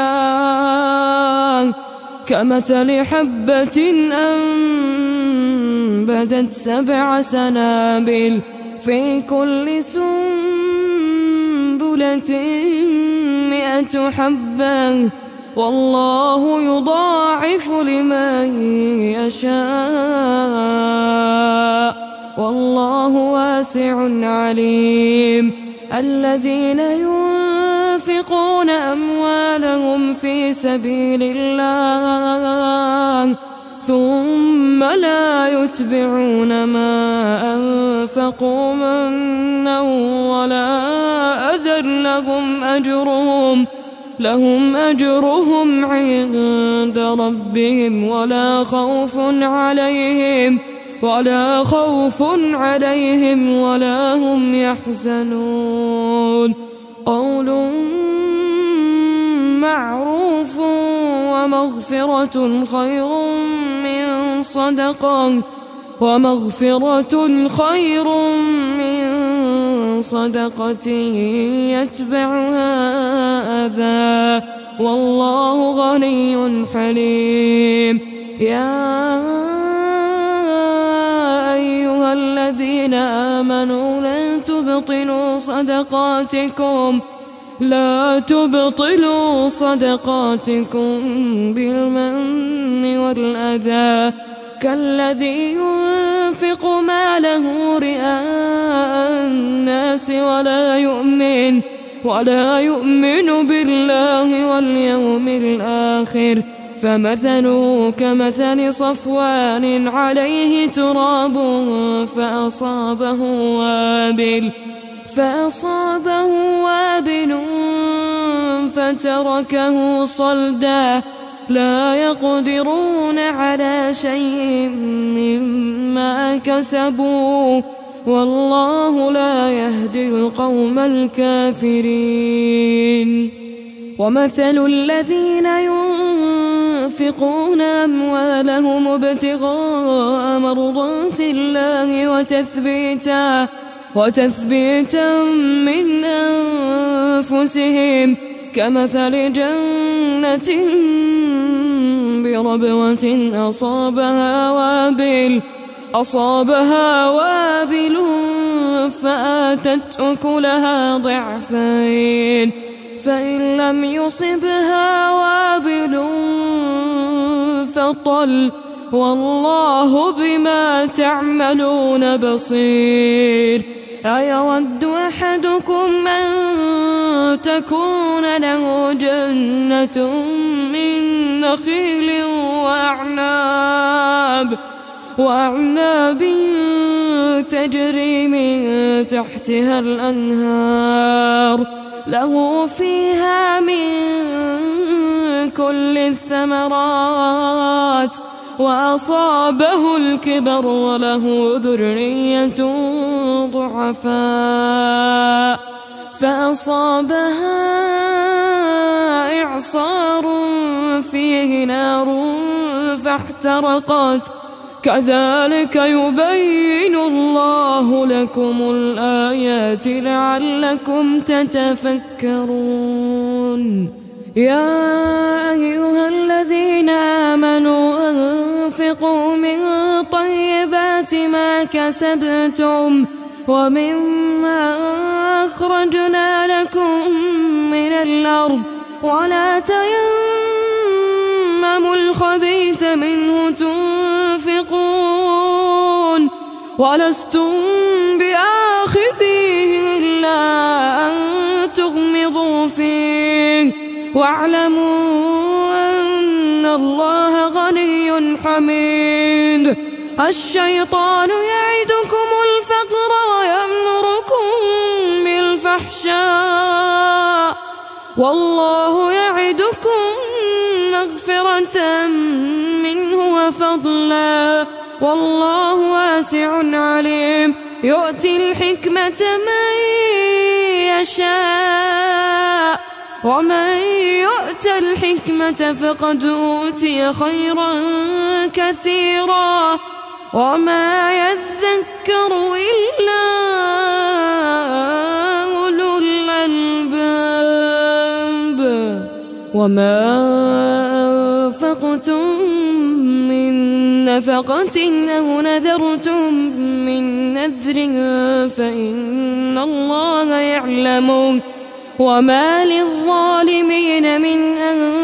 S1: الله كمثل حبة أنبتت سبع سنابل في كل سنبلة مئة حبة والله يضاعف لمن يشاء والله واسع عليم. الذين ينفقون أموالهم في سبيل الله ثم لا يتبعون ما أنفقوا منا ولا أذى لهم أجرهم لهم أجرهم عند ربهم ولا خوف عليهم ولا خوف عليهم ولا هم يحزنون. قول معروف ومغفرة خير من صدقة ومغفرة خير من صدقة يتبعها أذى والله غني حليم. يا أيها الذين آمنوا لا تبطلوا صدقاتكم لا تبطلوا صدقاتكم بالمن والأذى كالذي ينفق ماله رئاء الناس ولا يؤمن ولا يؤمن بالله واليوم الآخر فمثله كمثل صفوان عليه تراب فأصابه وابل فأصابه وابل فتركه صلدا لا يقدرون على شيء مما كسبوا والله لا يهدي القوم الكافرين. ومثل الذين ينفقون أموالهم ابتغاء مرضات الله وتثبيتا وتثبيتا من أنفسهم كمثل جنة بربوة أصابها وابل أصابها وابل فآتت أكلها ضعفين فإن لم يصبها وابل فطل والله بما تعملون بصير. أيود أحدكم أن تكون له جنة من نخيل وأعناب وأعناب تجري من تحتها الأنهار له فيها من كل الثمرات وأصابه الكبر وله ذرية ضعفاء فأصابها إعصار فيه نار فاحترقت كذلك يبين الله لكم الآيات لعلكم تتفكرون. يا أيها الذين آمنوا أنفقوا من طيبات ما كسبتم ومما أخرجنا لكم من الأرض ولا تيمموا الخبيث منه تنفقون ولستم بآخذيه إلا أن تغمضوا فيه واعلموا أن الله غني حميد. الشيطان يعدكم الفقر ويأمركم بالفحشاء والله يعدكم مغفرة منه وفضلا والله واسع عليم. يؤتي الحكمة من يشاء ومن يؤت الحكمة فقد أوتي خيرا كثيرا وما يذكر إلا أولو الألباب. وما أنفقتم من نفقة أو نذرتم من نذر فإن الله يعلمه وما للظالمين من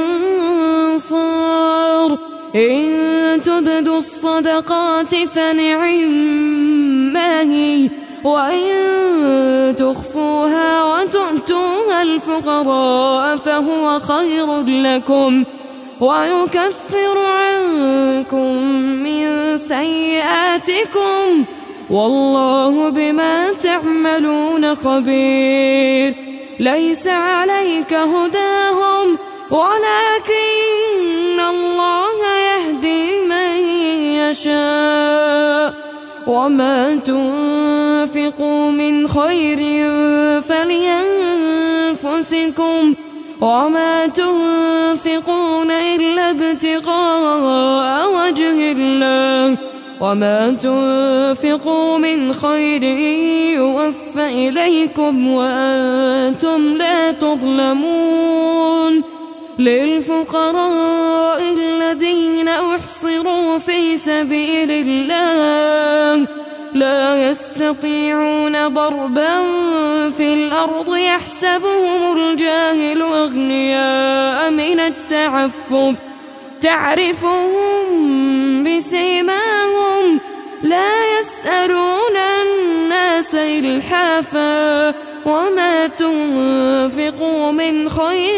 S1: أنصار. إن تبدوا الصدقات فنعما هي وإن تخفوها وتؤتوها الفقراء فهو خير لكم ويكفر عنكم من سيئاتكم والله بما تعملون خبير. ليس عليك هداهم ولكن الله يهدي من يشاء وما تنفقوا من خير فلينفسكم وما تنفقون إلا ابتغاء وجه الله وما تنفقوا من خير يوفى إليكم وأنتم لا تظلمون. للفقراء الذين أحصروا في سبيل الله لا يستطيعون ضربا في الأرض يحسبهم الجاهل أغنياء من التعفف تعرفهم بسيماهم لا يسألون الناس إلحافا وما تنفقوا من خير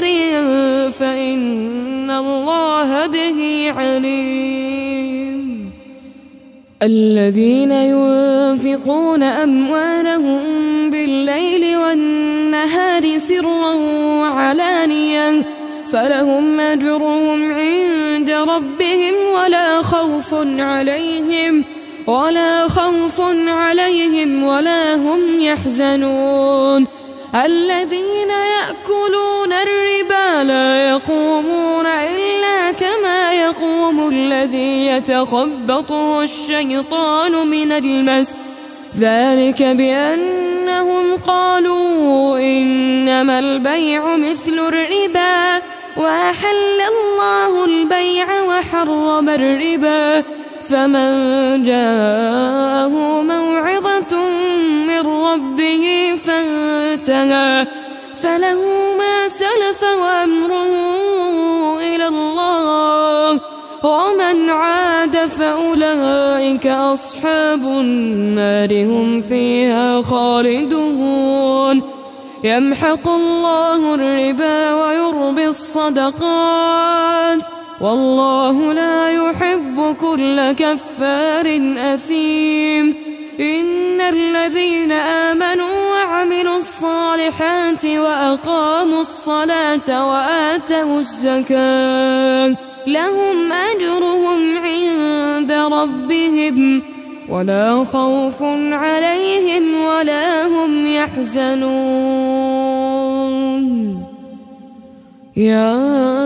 S1: فإن الله به عليم. الذين ينفقون أموالهم بالليل والنهار سرا وعلانية فلهم أجرهم عند ربهم ولا خوف عليهم ولا خوف عليهم ولا هم يحزنون. الذين يأكلون الربا لا يقومون إلا كما يقوم الذي يتخبطه الشيطان من المس ذلك بأنهم قالوا إنما البيع مثل الربا وأحل الله البيع وحرم الربا فمن جاءه موعظة من ربه فانتهى فله ما سلف وأمره إلى الله ومن عاد فأولئك أصحاب النار هم فيها خالدون يمحق الله الربا ويربي الصدقات والله لا يحب كل كفار أثيم إن الذين آمنوا وعملوا الصالحات وأقاموا الصلاة وآتوا الزكاة لهم أجرهم عند ربهم ولا خوف عليهم ولا هم يحزنون يا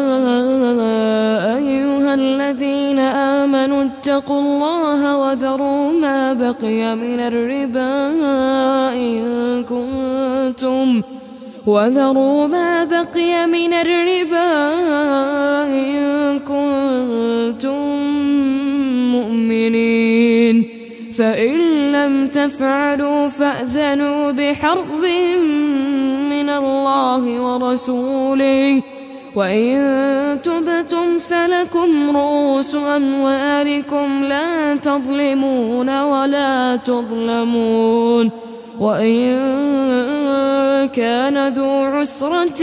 S1: أيها الذين آمنوا اتقوا الله وذروا ما بقي من الربا إن كنتم وذروا ما بقي من الربا إن كنتم مؤمنين فإن لم تفعلوا فأذنوا بحرب من الله ورسوله وإن تبتم فلكم رؤوس أموالكم لا تظلمون ولا تظلمون وإن كان ذو عسرة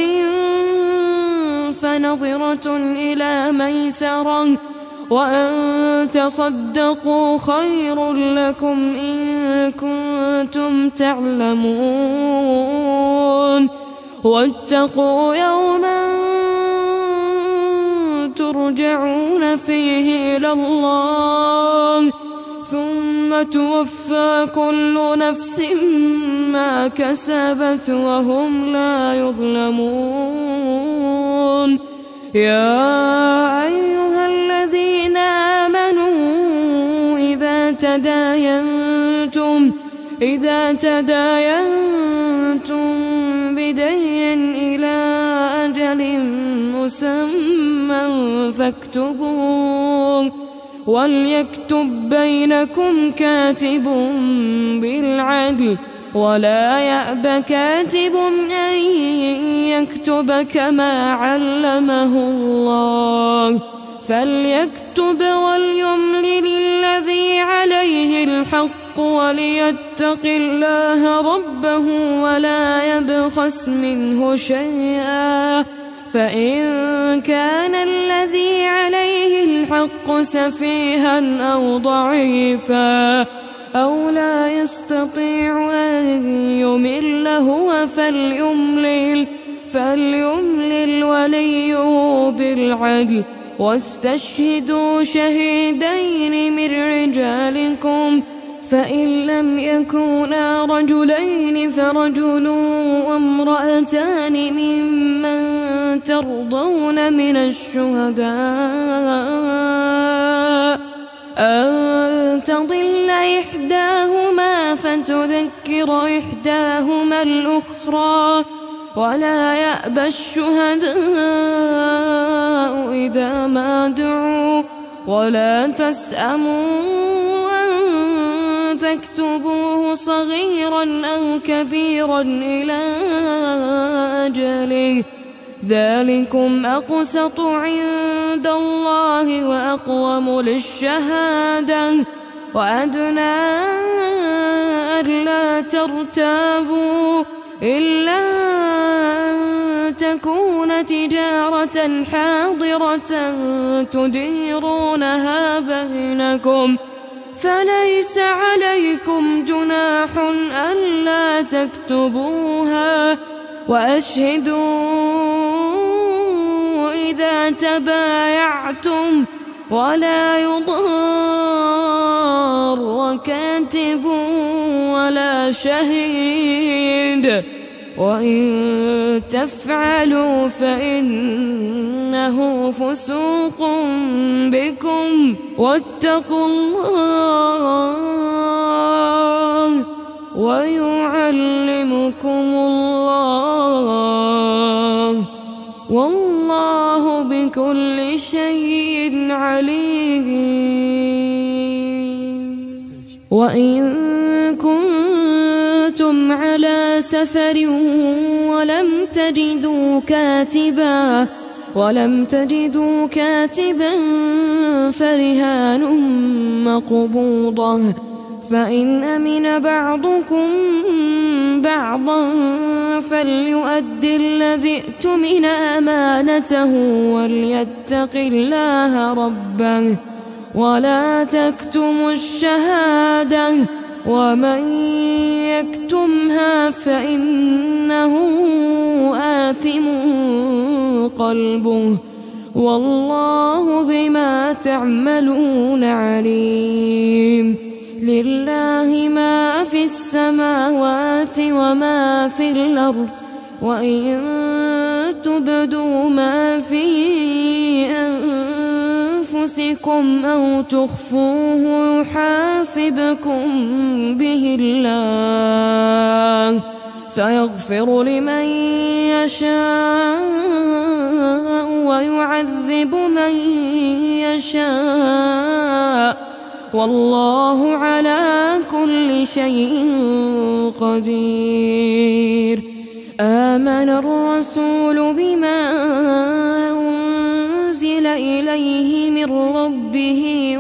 S1: فنظرة إلى ميسرة وأن تصدقوا خير لكم إن كنتم تعلمون واتقوا يوما ترجعون فيه إلى الله ثم توفى كل نفس ما كسبت وهم لا يظلمون يا أيها الذين آمنوا إذا تداينتم إذا تداينتم بدين إلى أجل مسمى فاكتبوه وليكتب بينكم كاتب بالعدل ولا يأب كاتب أن يكتب كما علمه الله فليكتب وليملل الذي عليه الحق وليتق الله ربه ولا يبخس منه شيئا فإن كان الذي عليه الحق سفيها أو ضعيفا أو لا يستطيع أن يمل هو فليملل فليملل وليه بالعدل واستشهدوا شهيدين من رجالكم فإن لم يكونا رجلين فرجل وامرأتان ممن ترضون من الشهداء أن تضل إحداهما فتذكر إحداهما الأخرى ولا يأبى الشهداء إذا ما دعوا ولا تسأموا أن تكتبوه صغيرا أو كبيرا إلى أجله ذلكم أقسط عند الله وأقوم للشهادة وأدنى ألا ترتابوا إلا أن تكون تجارة حاضرة تديرونها بينكم فليس عليكم جناح ألا تكتبوها وأشهدوا إذا تبايعتم ولا يضار كاتب ولا شهيد وإن تفعلوا فإنه فسوق بكم واتقوا الله ويعلمكم الله والله بكل شيء عليم. وإن كنتم على سفر ولم تجدوا كاتبا ولم تجدوا كاتبا فرهان مقبوضة، فإن أمن بعضكم بعضا فليؤدي الذي اؤتمن أمانته وليتق الله ربه ولا تكتموا الشهادة ومن يكتمها فإنه آثم قلبه والله بما تعملون عليم. لله ما في السماوات وما في الأرض، وإن تبدوا ما في أنفسكم أو تخفوه يحاسبكم به الله فيغفر لمن يشاء ويعذب من يشاء والله على كل شيء قدير. آمن الرسول بما أنزل إليه من ربه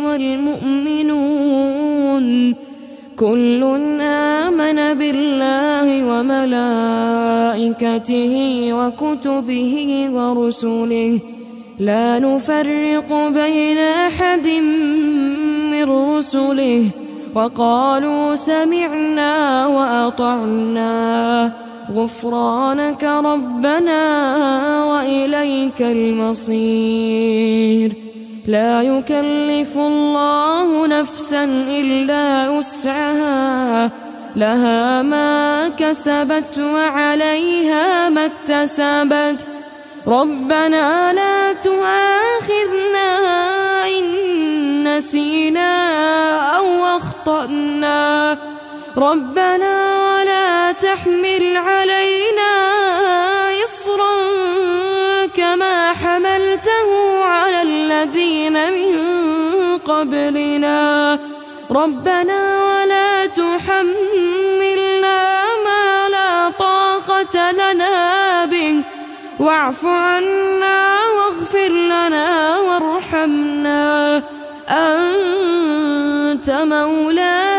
S1: والمؤمنون كل آمن بالله وملائكته وكتبه ورسله لا نفرق بين أحد من رسله وقالوا سمعنا وأطعنا غفرانك ربنا وإليك المصير. لا يكلف الله نفسا إلا وسعها لها ما كسبت وعليها ما اكتسبت ربنا لا تؤاخذنا إن نسينا أو أخطأنا ربنا ولا تحمل علينا إصرا كما حملته على الذين من قبلنا ربنا ولا تحملنا ما لا طاقة لنا به واعف عنا واغفر لنا وارحمنا أنت مولانا